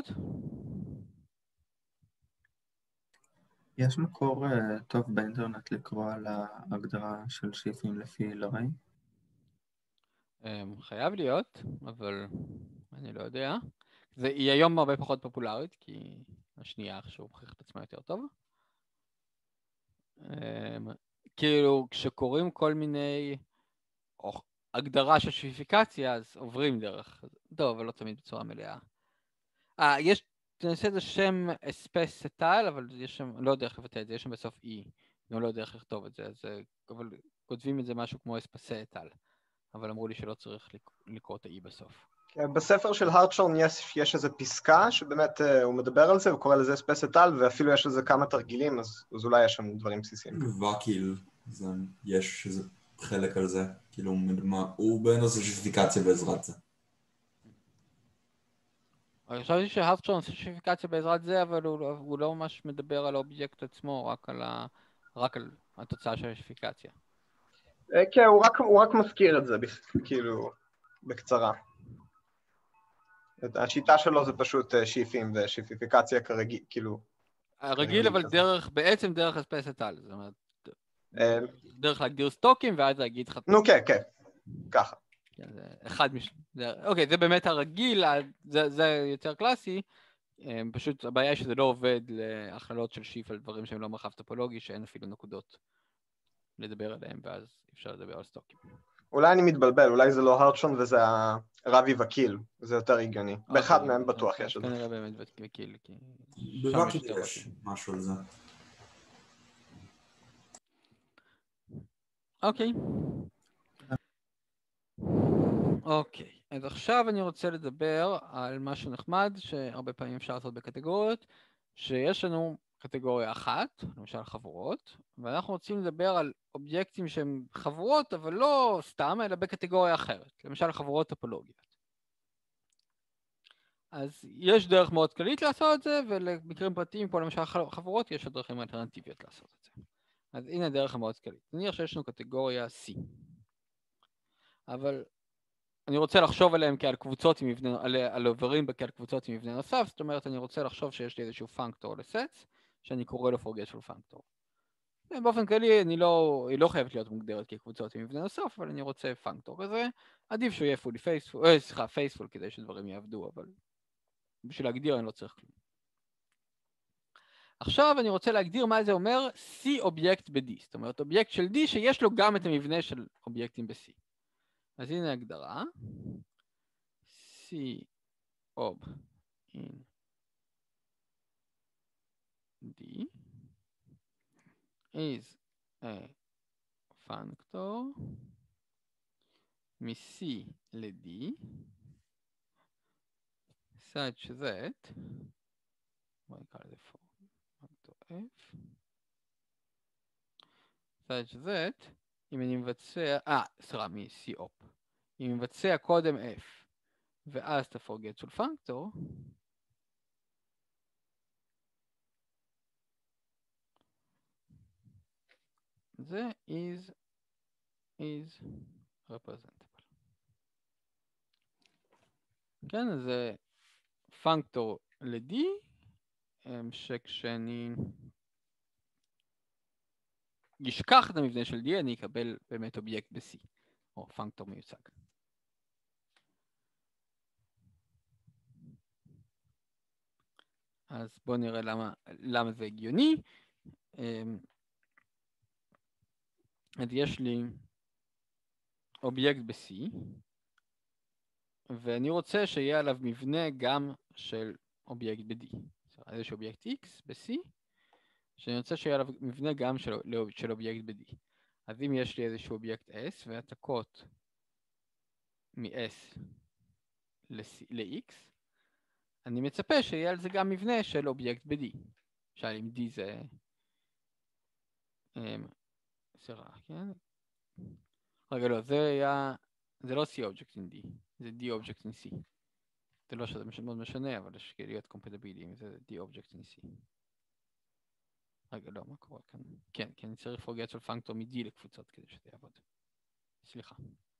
יש מקור טוב באינטרנט לקרוא על ההגדרה של שיפים לפי לריי? חייב להיות, אבל אני לא יודע. היא היום הרבה פחות פופולרית, כי השנייה עכשיו הוכיח את עצמה יותר טוב. כאילו, כשקוראים כל מיני הגדרה של שיפיפיקציה, אז עוברים דרך. טוב, אבל לא תמיד בצורה מלאה. יש, תנסה את השם אספסטל, אבל יש שם, לא יודע איך לבטא את זה, יש שם בסוף E. אני לא יודע איך לכתוב את זה, אז אבל כותבים את זה משהו כמו אספסטל. אבל אמרו לי שלא צריך לקרוא את ה-E בסוף. בספר של הרטשורן יש איזו פסקה שבאמת הוא מדבר על זה, הוא קורא לזה אספסטל, ואפילו יש לזה כמה תרגילים, אז אולי יש שם דברים בסיסיים. וקיל, יש איזה חלק על זה, כאילו הוא בנושא שיפיפיקציה בעזרת זה. אני חשבתי שהרטשורן עושה שיפיפיקציה בעזרת זה, אבל הוא לא ממש מדבר על האובייקט עצמו, רק על התוצאה של השיפיפיקציה. כן, הוא רק מזכיר את זה, כאילו, בקצרה. השיטה שלו זה פשוט שיפים ושיפיפיקציה כרגיל, כאילו... הרגיל אבל בעצם דרך אספסטל, זאת אומרת, דרך להגדיר סטוקים ואז להגיד חתום. נו כן, כן, ככה. אוקיי, זה באמת הרגיל, זה יותר קלאסי, פשוט הבעיה היא שזה לא עובד להכללות של שיף על דברים שהם לא מרחב טופולוגי, שאין אפילו נקודות לדבר עליהם, ואז אפשר לדבר על סטוקים. אולי אני מתבלבל, אולי זה לא הרטשורן וזה הרבי וקיל, זה יותר הגיוני. באחד מהם בטוח יש את זה. כנראה באמת וקיל, כי... בוקיל יש משהו על זה. אוקיי. אוקיי, אז עכשיו אני רוצה לדבר על משהו נחמד, שהרבה פעמים אפשר לעשות בקטגוריות, שיש לנו קטגוריה אחת, למשל חבורות, ואנחנו רוצים לדבר על אובייקטים שהם חבורות, אבל לא סתם, אלא בקטגוריה אחרת, למשל חבורות טופולוגיות. אז יש דרך מאוד כללית לעשות את זה, ולמקרים פרטיים, כמו למשל חברות, יש דרכים אלטרנטיביות לעשות את זה. אז הנה הדרך המאוד כללית. נניח שיש לנו קטגוריה C. אבל אני רוצה לחשוב עליהם כעל קבוצות עם מבנה, על עוברים כעל קבוצות עם מבנה נוסף, זאת אומרת, אני רוצה לחשוב שיש לי איזשהו פונקטור לסטס, שאני קורא לו forgetful פונקטור. באופן כללי, היא לא חייבת להיות מוגדרת כקבוצות עם מבנה נוסף, אבל אני רוצה פונקטור כזה. עדיף שהוא יהיה fully faithful, faithful כדי שדברים יעבדו, אבל בשביל להגדיר אני לא צריך כלום. עכשיו אני רוצה להגדיר מה זה אומר C אובייקט ב-D, זאת אומרת אובייקט של D שיש לו גם את המבנה של אובייקטים ב-C. אז הנה הגדרה, C ob in D is a functor מ-C ל-D such that, בוא נקרא לזה functor F, such that, אם אני מבצע, מ-C op, אם אני מבצע קודם F ואז את ה-forgetful פונקטור, זה is representable. כן, אז זה פונקטור ל-D, שכשאני אשכח את המבנה של D, אני אקבל באמת אובייקט ב-C, או פונקטור מיוצג. אז בואו נראה למה זה הגיוני. אז יש לי אובייקט ב-C, ואני רוצה שיהיה עליו מבנה גם של אובייקט ב-D. איזשהו אובייקט X ב-C, שאני רוצה שיהיה עליו מבנה גם של אובייקט ב-D. אז אם יש לי איזשהו אובייקט S, והעתקות מ-S ל-X, אני מצפה שיהיה על זה גם מבנה של אובייקט ב-D. עכשיו אם D זה... כן? רגע, לא, זה לא C object in D, זה D object in C. זה לא שזה מאוד משנה, אבל יש להיות קומפטיבילי, זה D object in C. רגע, לא, מה קורה כאן? כן, כי אני צריך forgetful פונקטור מ-D לקבוצות כדי שזה יעבוד. סליחה.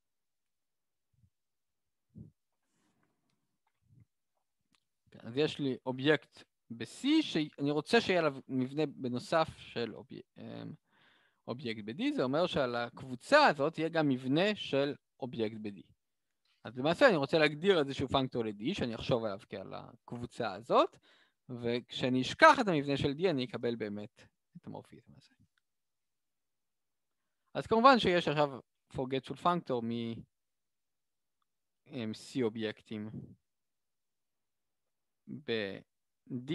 אז יש לי אובייקט ב-C שאני רוצה שיהיה עליו מבנה בנוסף של אובייקט ב-D, זה אומר שעל הקבוצה הזאת יהיה גם מבנה של אובייקט ב-D. אז למעשה אני רוצה להגדיר איזשהו פונקטור ל-D שאני אחשוב עליו כעל הקבוצה הזאת, וכשאני אשכח את המבנה של D אני אקבל באמת את המורפיזם הזה. אז כמובן שיש עכשיו forgetful פונקטור מ-C אובייקטים ב-D,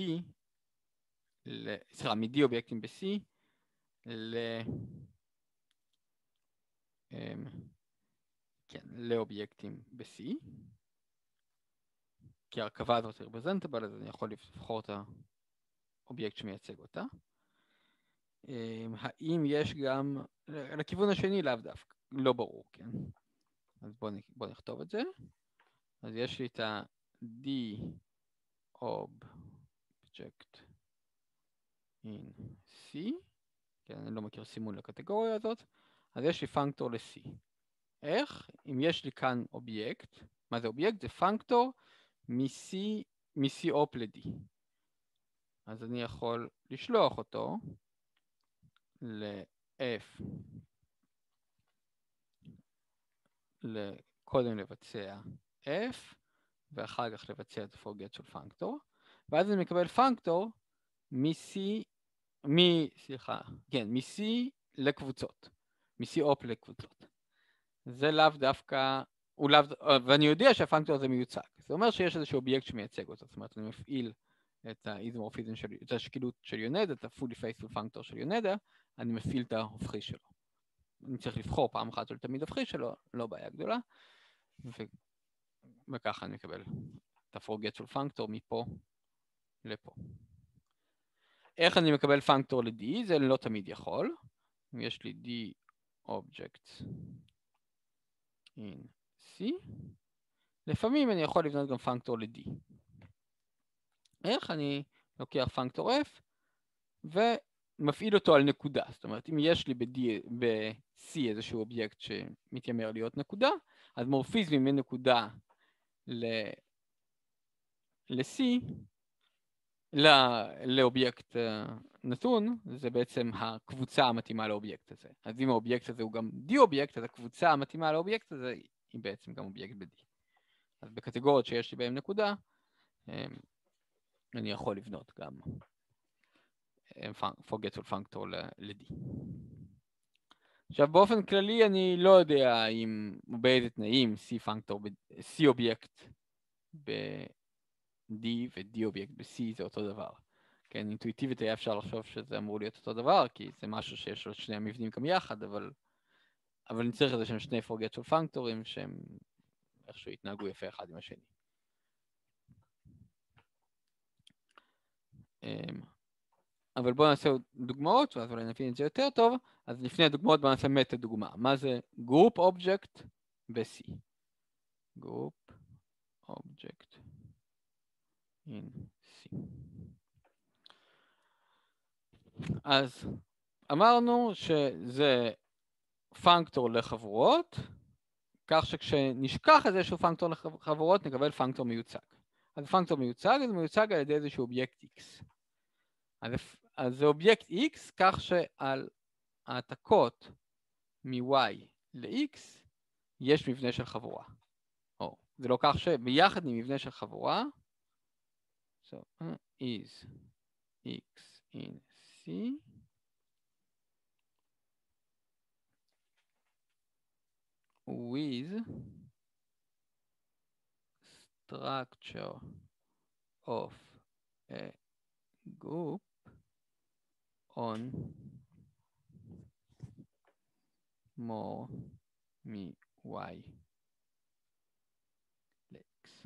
מ-D אובייקטים ב-C לאובייקטים ב-C, כי ההרכבה הזאת היא representable, אז אני יכול לבחור את האובייקט שמייצג אותה. האם יש גם, לכיוון השני לאו דווקא, לא ברור, כן? אז בואו נכתוב את זה. אז יש לי את ה-D object in C, כן, אני לא מכיר סימון לקטגוריה הזאת, אז יש לי פונקטור ל-C. איך? אם יש לי כאן אובייקט, מה זה אובייקט? זה פונקטור מ-C op ל-D. אז אני יכול לשלוח אותו ל-F, קודם לבצע F, ואחר כך לבצע את forgetful פונקטור, ואז אני מקבל פונקטור מ-C לקבוצות, מ-C op לקבוצות. זה לאו דווקא, ואני יודע שהפונקטור הזה מיוצג. זה אומר שיש איזשהו אובייקט שמייצג אותו, זאת אומרת, אני מפעיל את האיזומורפיזם של, את השקילות של יונדה, את ה-fully faithful פונקטור של יונדה, אני מפעיל את ההופכי שלו. אני צריך לבחור פעם אחת של תמיד הופכי שלו, לא בעיה גדולה, וככה אני מקבל את ה-forgetful פונקטור מפה לפה. איך אני מקבל פונקטור ל-D? זה לא תמיד יכול. אם יש לי D objects in C, לפעמים אני יכול לבנות גם פונקטור ל-D. איך אני לוקח פונקטור f ומפעיל אותו על נקודה. זאת אומרת, אם יש לי ב-C איזשהו אובייקט שמתיימר להיות נקודה, אז מורפיזם מנקודה ל-C, לאובייקט נתון, זה בעצם הקבוצה המתאימה לאובייקט הזה. אז אם האובייקט הזה הוא גם D-אובייקט, אז הקבוצה המתאימה לאובייקט הזה היא בעצם גם אובייקט ב-D. אז בקטגוריות שיש לי בהם נקודה, אני יכול לבנות גם forgetful functor ל-D. עכשיו באופן כללי אני לא יודע אם באיזה תנאים C אובייקט ב-D ו-D אובייקט ב-C זה אותו דבר. כן, אינטואיטיבית היה אפשר לחשוב שזה אמור להיות אותו דבר, כי זה משהו שיש לו שני המבנים גם יחד, אבל אני צריך איזה שהם שני forgetful functor'ים שהם איכשהו יתנהגו יפה אחד עם השני. אבל בואו נעשה דוגמאות, ואז אולי נבין את זה יותר טוב. אז לפני הדוגמאות בואו נעשה מטה דוגמה. מה זה group object ב-C? group object in C. אז אמרנו שזה פונקטור לחבורות, כך שכשנשכח איזשהו פונקטור לחבורות נקבל פונקטור מיוצג. אז פונקטור מיוצג זה מיוצג על ידי איזשהו אובייקט X. אז זה אובייקט X, כך שעל העתקות מ-Y ל-X יש מבנה של חבורה. זה לא כך שביחד עם מבנה של חבורה, so is X in C with structure of a group on more מ-Y ל-X.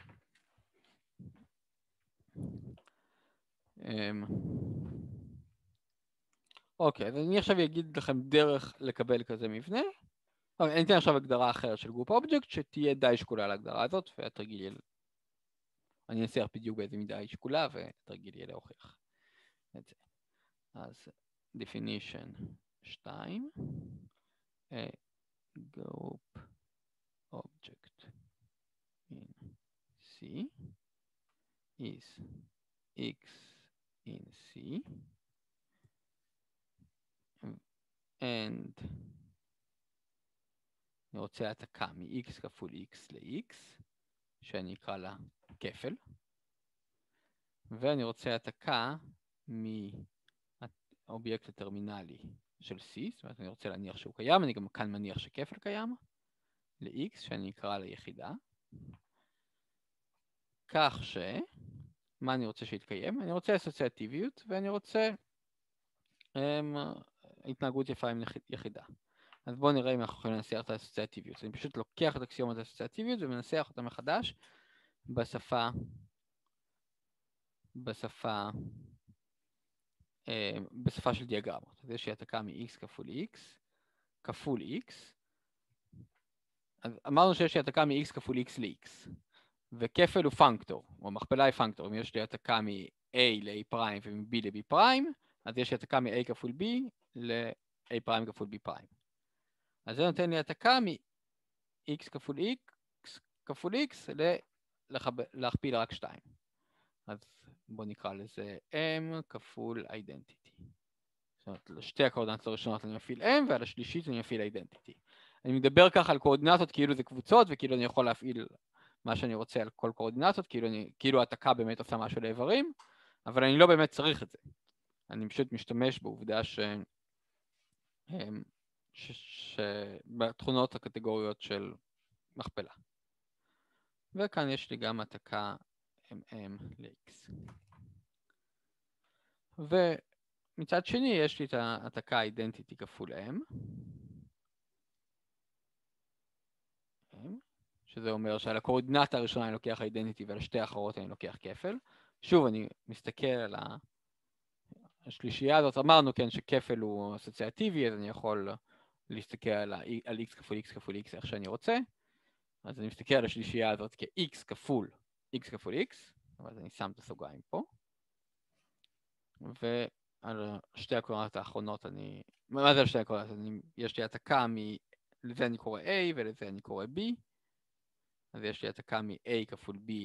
אוקיי, אז אני עכשיו אגיד לכם דרך לקבל כזה מבנה. אני אתן עכשיו הגדרה אחרת של גרופ אובייקט שתהיה די שקולה להגדרה הזאת, והתרגיל אני אנסח בדיוק באיזה מידה היא שקולה, והתרגיל יהיה להוכיח את זה. אז definition 2, a group object in C is X in C and אני רוצה העתקה מ-X כפול X ל-X, שאני אקרא לה כפל, ואני רוצה העתקה מהאובייקט הטרמינלי של C, זאת אומרת אני רוצה להניח שהוא קיים, אני גם כאן מניח שכפל קיים, ל-X שאני אקרא לה יחידה, כך ש... מה אני רוצה שיתקיים? אני רוצה אסוציאטיביות ואני רוצה התנהגות יפה עם יחידה. אז בואו נראה אם אנחנו יכולים לנסח את האסוציאטיביות. אני פשוט לוקח את אקסיומות האסוציאטיביות ומנסח אותה מחדש בשפה של דיאגרמות. אז יש לי העתקה מ-X כפול X כפול X. אז אמרנו שיש לי העתקה מ-X כפול X ל-X. וכפל הוא פונקטור, או מכפלה היא פונקטור. אם יש לי העתקה מ-A ל-A פריים ומ-B ל-B פריים, אז יש לי העתקה מ-A כפול B ל-A פריים כפול B פריים. אז זה נותן לי העתקה מ-X כפול X כפול X להכפיל רק 2. אז בואו נקרא לזה M כפול identity. זאת אומרת, לשתי הקורדינטות הראשונות אני מפעיל M, ועל השלישית אני מפעיל identity. אני מדבר ככה על קורדינטות כאילו זה קבוצות, וכאילו אני יכול להפעיל מה שאני רוצה על כל קורדינטות, כאילו העתקה באמת עושה משהו לאיברים, אבל אני לא באמת צריך את זה. אני פשוט משתמש בעובדה בתכונות הקטגוריות של מכפלה. וכאן יש לי גם העתקה MM ל-X. ומצד שני יש לי את העתקה identity כפול M. שזה אומר שעל הקורדינטה הראשונה אני לוקח identity ועל שתי האחרות אני לוקח כפל. שוב, אני מסתכל על השלישייה הזאת. אמרנו כן שכפל הוא אסוציאטיבי, אז אני יכול להסתכל על x כפול x כפול x איך שאני רוצה. אז אני מסתכל על השלישייה הזאת כ-x כפול x כפול x, אבל אני שם את הסוגריים פה. ועל שתי הקולונות האחרונות מה זה על שתי הקולונות? יש לי העתקה לזה אני קורא A ולזה אני קורא B. אז יש לי העתקה מ-A כפול B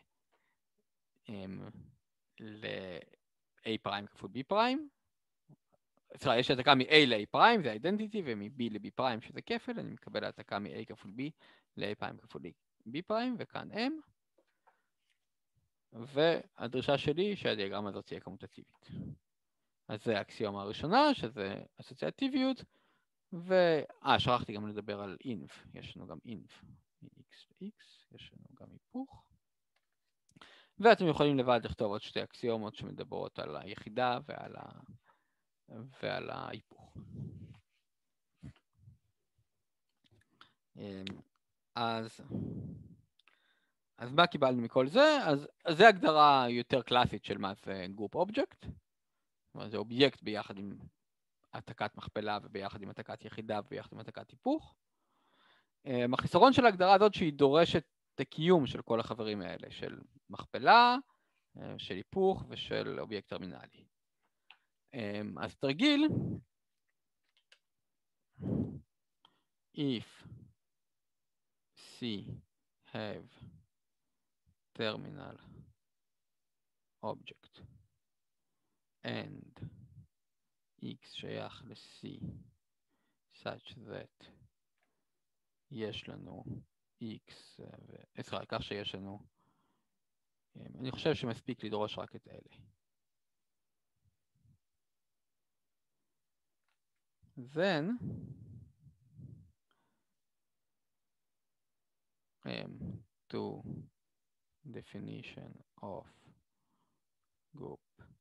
ל-A פריים כפול B פריים. סליחה, יש העתקה מ-A ל-A פריים, זה identity, ומ-B ל-B פריים, שזה כפל, אני מקבל העתקה מ-A כפול B ל-A פריים כפול B פריים, וכאן M. והדרישה שלי היא שהדיאגרמה הזאת תהיה קומוטטיבית. אז זה האקסיומה הראשונה, שזה אסוציאטיביות, שכחתי גם לדבר על inv, יש לנו גם inv, מ-x ל-x, יש לנו גם היפוך. ואתם יכולים לבד לכתוב עוד שתי אקסיומות שמדברות על היחידה ועל ההיפוך. אז מה קיבלנו מכל זה? אז זה הגדרה יותר קלאסית של מה זה גרופ אובייקט. זה אובייקט ביחד עם העתקת מכפלה וביחד עם העתקת יחידה וביחד עם העתקת היפוך. החיסרון של ההגדרה הזאת שהיא דורשת את הקיום של כל החברים האלה, של מכפלה, של היפוך ושל אובייקט טרמינלי. אז תרגיל, if C have terminal object and x שייך ל-C such that יש לנו x כך שיש לנו, אני חושב שמספיק לדרוש רק את אלה. Then to definition of group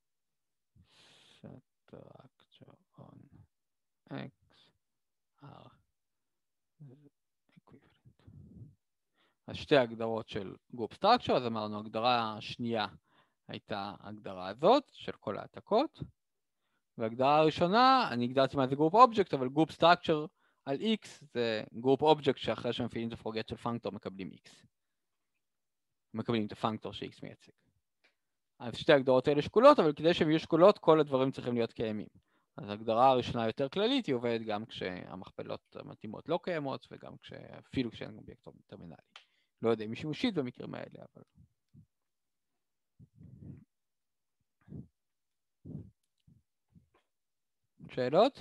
structure on X are equivalent. אז שתי הגדרות של group structure, אז אמרנו הגדרה השנייה הייתה הגדרה הזאת של כל העתקות, והגדרה הראשונה, אני הגדרתי מה זה group object, אבל group structure על X זה group object שאחרי שמפעילים את הפורגט של פונקטור מקבלים X. מקבלים את הפונקטור ש-X מייצג. אז שתי הגדרות האלה שקולות, אבל כדי שהן יהיו שקולות, כל הדברים צריכים להיות קיימים. אז ההגדרה הראשונה יותר כללית, היא עובדת גם כשהמכפלות המתאימות לא קיימות, וגם אפילו כשאין אובייקט טרמינלי. לא יודע אם היא שימושית במקרים האלה, אבל... שאלות?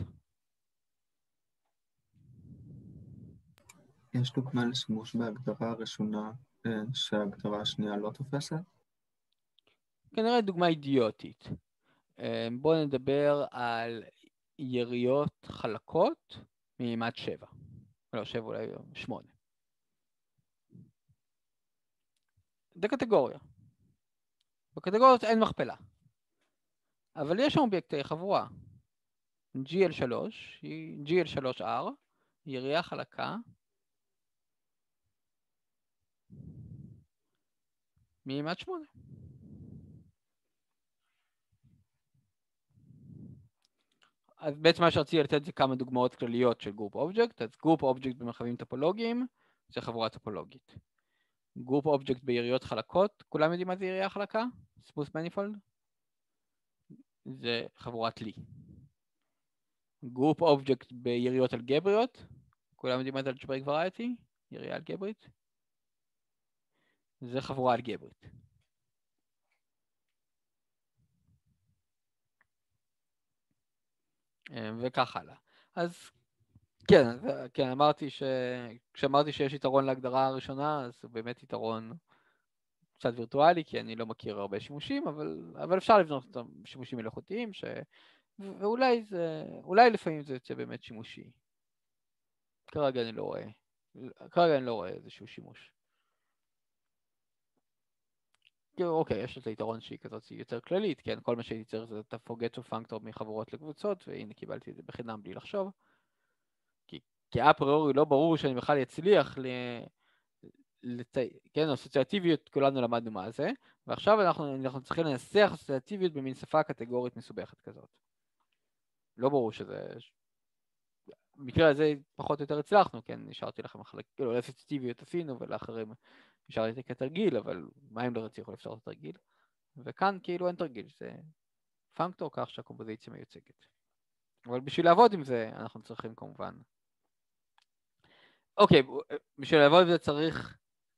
יש דוגמה לשימוש בהגדרה הראשונה שההגדרה השנייה לא תופסת? כנראה דוגמה אידיוטית. בואו נדבר על יריות חלקות ממד 7. לא, 7 אולי 8. זה קטגוריה. בקטגוריות אין מכפלה. אבל יש שם אובייקטי חבורה. GL3, GL3R, ירייה חלקה, ממד 8. אז בעצם מה שרציתי לתת זה כמה דוגמאות כלליות של גרופ אובייקט. אז גרופ אובייקט במרחבים טופולוגיים זה חבורה טופולוגית. גרופ אובייקט ביריות חלקות, כולם יודעים מה זה ירייה חלקה? סמוס מניפולד? זה חבורת לי. גרופ אובייקט ביריות אלגבריות, כולם יודעים מה זה אלג'בריק וריאטי? ירייה אלגברית? זה חבורה אלגברית. וכך הלאה. אז כן, כשאמרתי שיש יתרון להגדרה הראשונה, אז זה באמת יתרון קצת וירטואלי, כי אני לא מכיר הרבה שימושים, אבל אפשר לבנות אותם שימושים מלאכותיים, ואולי לפעמים זה יוצא באמת שימושי. כרגע אני לא רואה איזשהו שימוש. אוקיי, יש את היתרון שהיא כזאת יותר כללית, כן, כל מה שהייתי צריך זה את הפורגט של פונקטור מחבורות לקבוצות, והנה קיבלתי את זה בחינם בלי לחשוב. כי אפריורי לא ברור שאני בכלל אצליח כן, אסוציאטיביות, כולנו למדנו מה זה, ועכשיו אנחנו צריכים לנסח אסוציאטיביות במין שפה קטגורית מסובכת כזאת. לא ברור שזה... במקרה הזה פחות או יותר הצלחנו, כן, נשארתי לכם כאילו אסוציאטיביות עשינו, ולאחרים אפשר לתת כתרגיל, אבל מה אם לא רציתי יכול לפתור את התרגיל? וכאן כאילו אין תרגיל, זה פונקטור כך שהקומפוזיציה מיוצגת. אבל בשביל לעבוד עם זה, אנחנו צריכים כמובן... אוקיי, בשביל לעבוד עם זה צריך...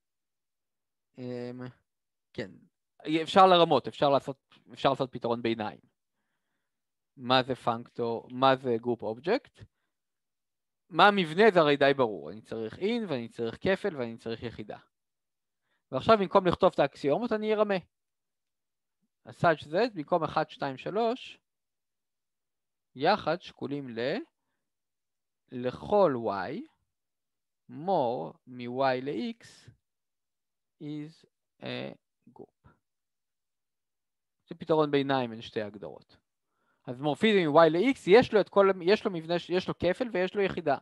כן, אפשר לרמות, אפשר לעשות פתרון ביניים. מה זה פונקטור, מה זה גרופ אובייקט? מה המבנה זה הרי די ברור, אני צריך in ואני צריך כפל ואני צריך יחידה. ועכשיו במקום לכתוב את האקסיומות אני ארמה. such that במקום 1, 2, 3, יחד שקולים לכל y, more מ-y ל-x is a group. זה פתרון ביניים בין שתי הגדרות. אז מורפיזם מ-y ל-x יש לו מבנה, יש לו כפל ויש לו יחידה.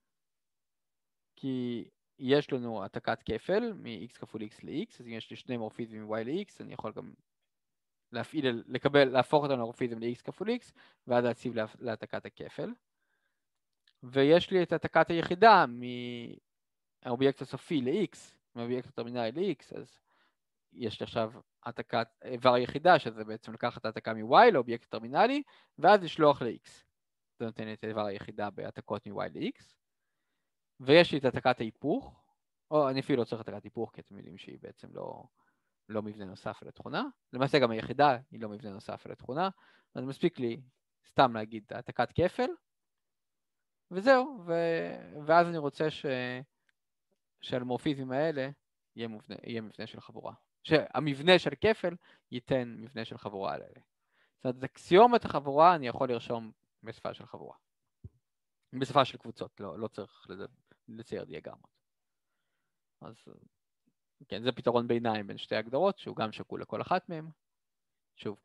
כי יש לנו העתקת כפל מ-x כפול x ל-x, אז אם יש לי שני מורפיזם מ-y ל-x, אני יכול גם להפוך אותם למורפיזם ל-x כפול x, ואז להציב להעתקת הכפל. ויש לי את העתקת היחידה מהאובייקט הסופי ל-x, מהאובייקט הטרמינלי ל-x, אז יש לי עכשיו העתקת איבר היחידה, שזה בעצם לקחת העתקה מ-y לאובייקט הטרמינלי, ואז לשלוח ל-x. זה נותן את איבר היחידה בהעתקות מ-y ל-x. ויש לי את העתקת ההיפוך, או אני אפילו לא צריך העתקת היפוך, כי אתם יודעים שהיא בעצם לא מבנה נוסף על התכונה. למעשה גם היחידה היא לא מבנה נוסף על התכונה, אז מספיק לי סתם להגיד העתקת כפל, וזהו, ואז אני רוצה שהמורפיזם האלה יהיה מבנה של חבורה. שהמבנה של כפל ייתן מבנה של חבורה על אלה. זאת אומרת, אקסיומת החבורה אני יכול לרשום בשפה של חבורה. בשפה של קבוצות, לא צריך לצייר דיאגרמות. אז כן, זה פתרון ביניים בין שתי הגדרות, שהוא גם שקול לכל אחת מהן. שוב,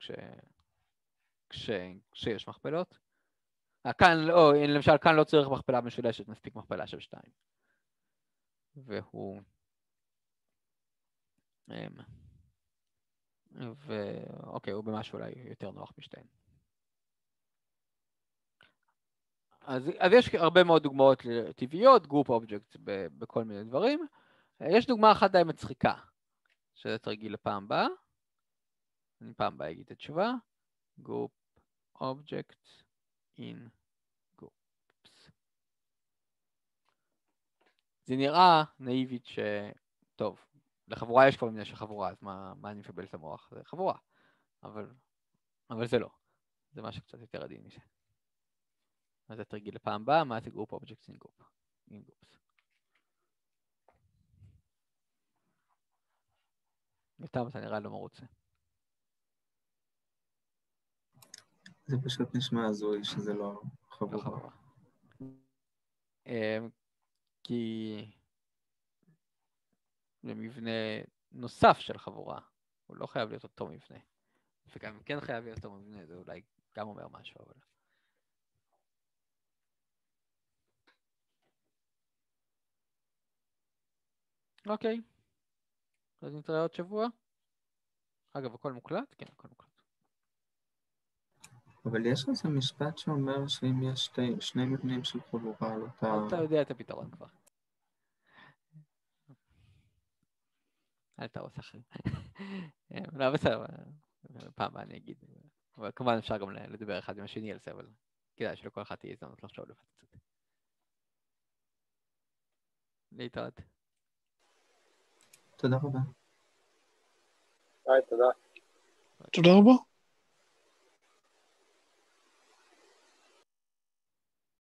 כשיש מכפלות. כאן, למשל, כאן לא צריך מכפלה משולשת, מספיק מכפלה של 2. אוקיי, הוא במשהו אולי יותר נוח משתיהן. אז יש הרבה מאוד דוגמאות טבעיות, גרופ אובייקט בכל מיני דברים. יש דוגמה אחת די מצחיקה, שזה תרגיל לפעם הבאה. אני פעם הבאה אגיד את התשובה. גרופ אובייקט in groups. זה נראה נאיבית טוב, לחבורה יש כבר מבנה של חבורה, אז מה אני מפבל את המוח? זה חבורה. אבל זה לא. זה משהו קצת יותר עדין מזה. אז זה תרגיל לפעם הבאה, מה זה גרופ אובייקט in groups. איתם אתה נראה לא מרוצה. זה פשוט נשמע הזוי שזה לא חבורה. כי זה מבנה נוסף של חבורה, הוא לא חייב להיות אותו מבנה. וגם כן חייב להיות אותו מבנה, זה אולי גם אומר משהו, אבל... אוקיי. אז נתראה עוד שבוע. אגב, הכל מוקלט? כן, הכל מוקלט. אבל יש איזה משפט שאומר שאם יש שני מבנים של חבורה על אותה... אתה יודע את הפתרון כבר. אל תרוס אחרי. לא, בסדר. פעם אני אגיד. אבל כמובן אפשר גם לדבר אחד עם השני על זה, אבל כדאי שלכל אחד תהיה הזדמנות לחשוב לבד קצת. להתראות. תודה רבה. תודה. תודה רבה.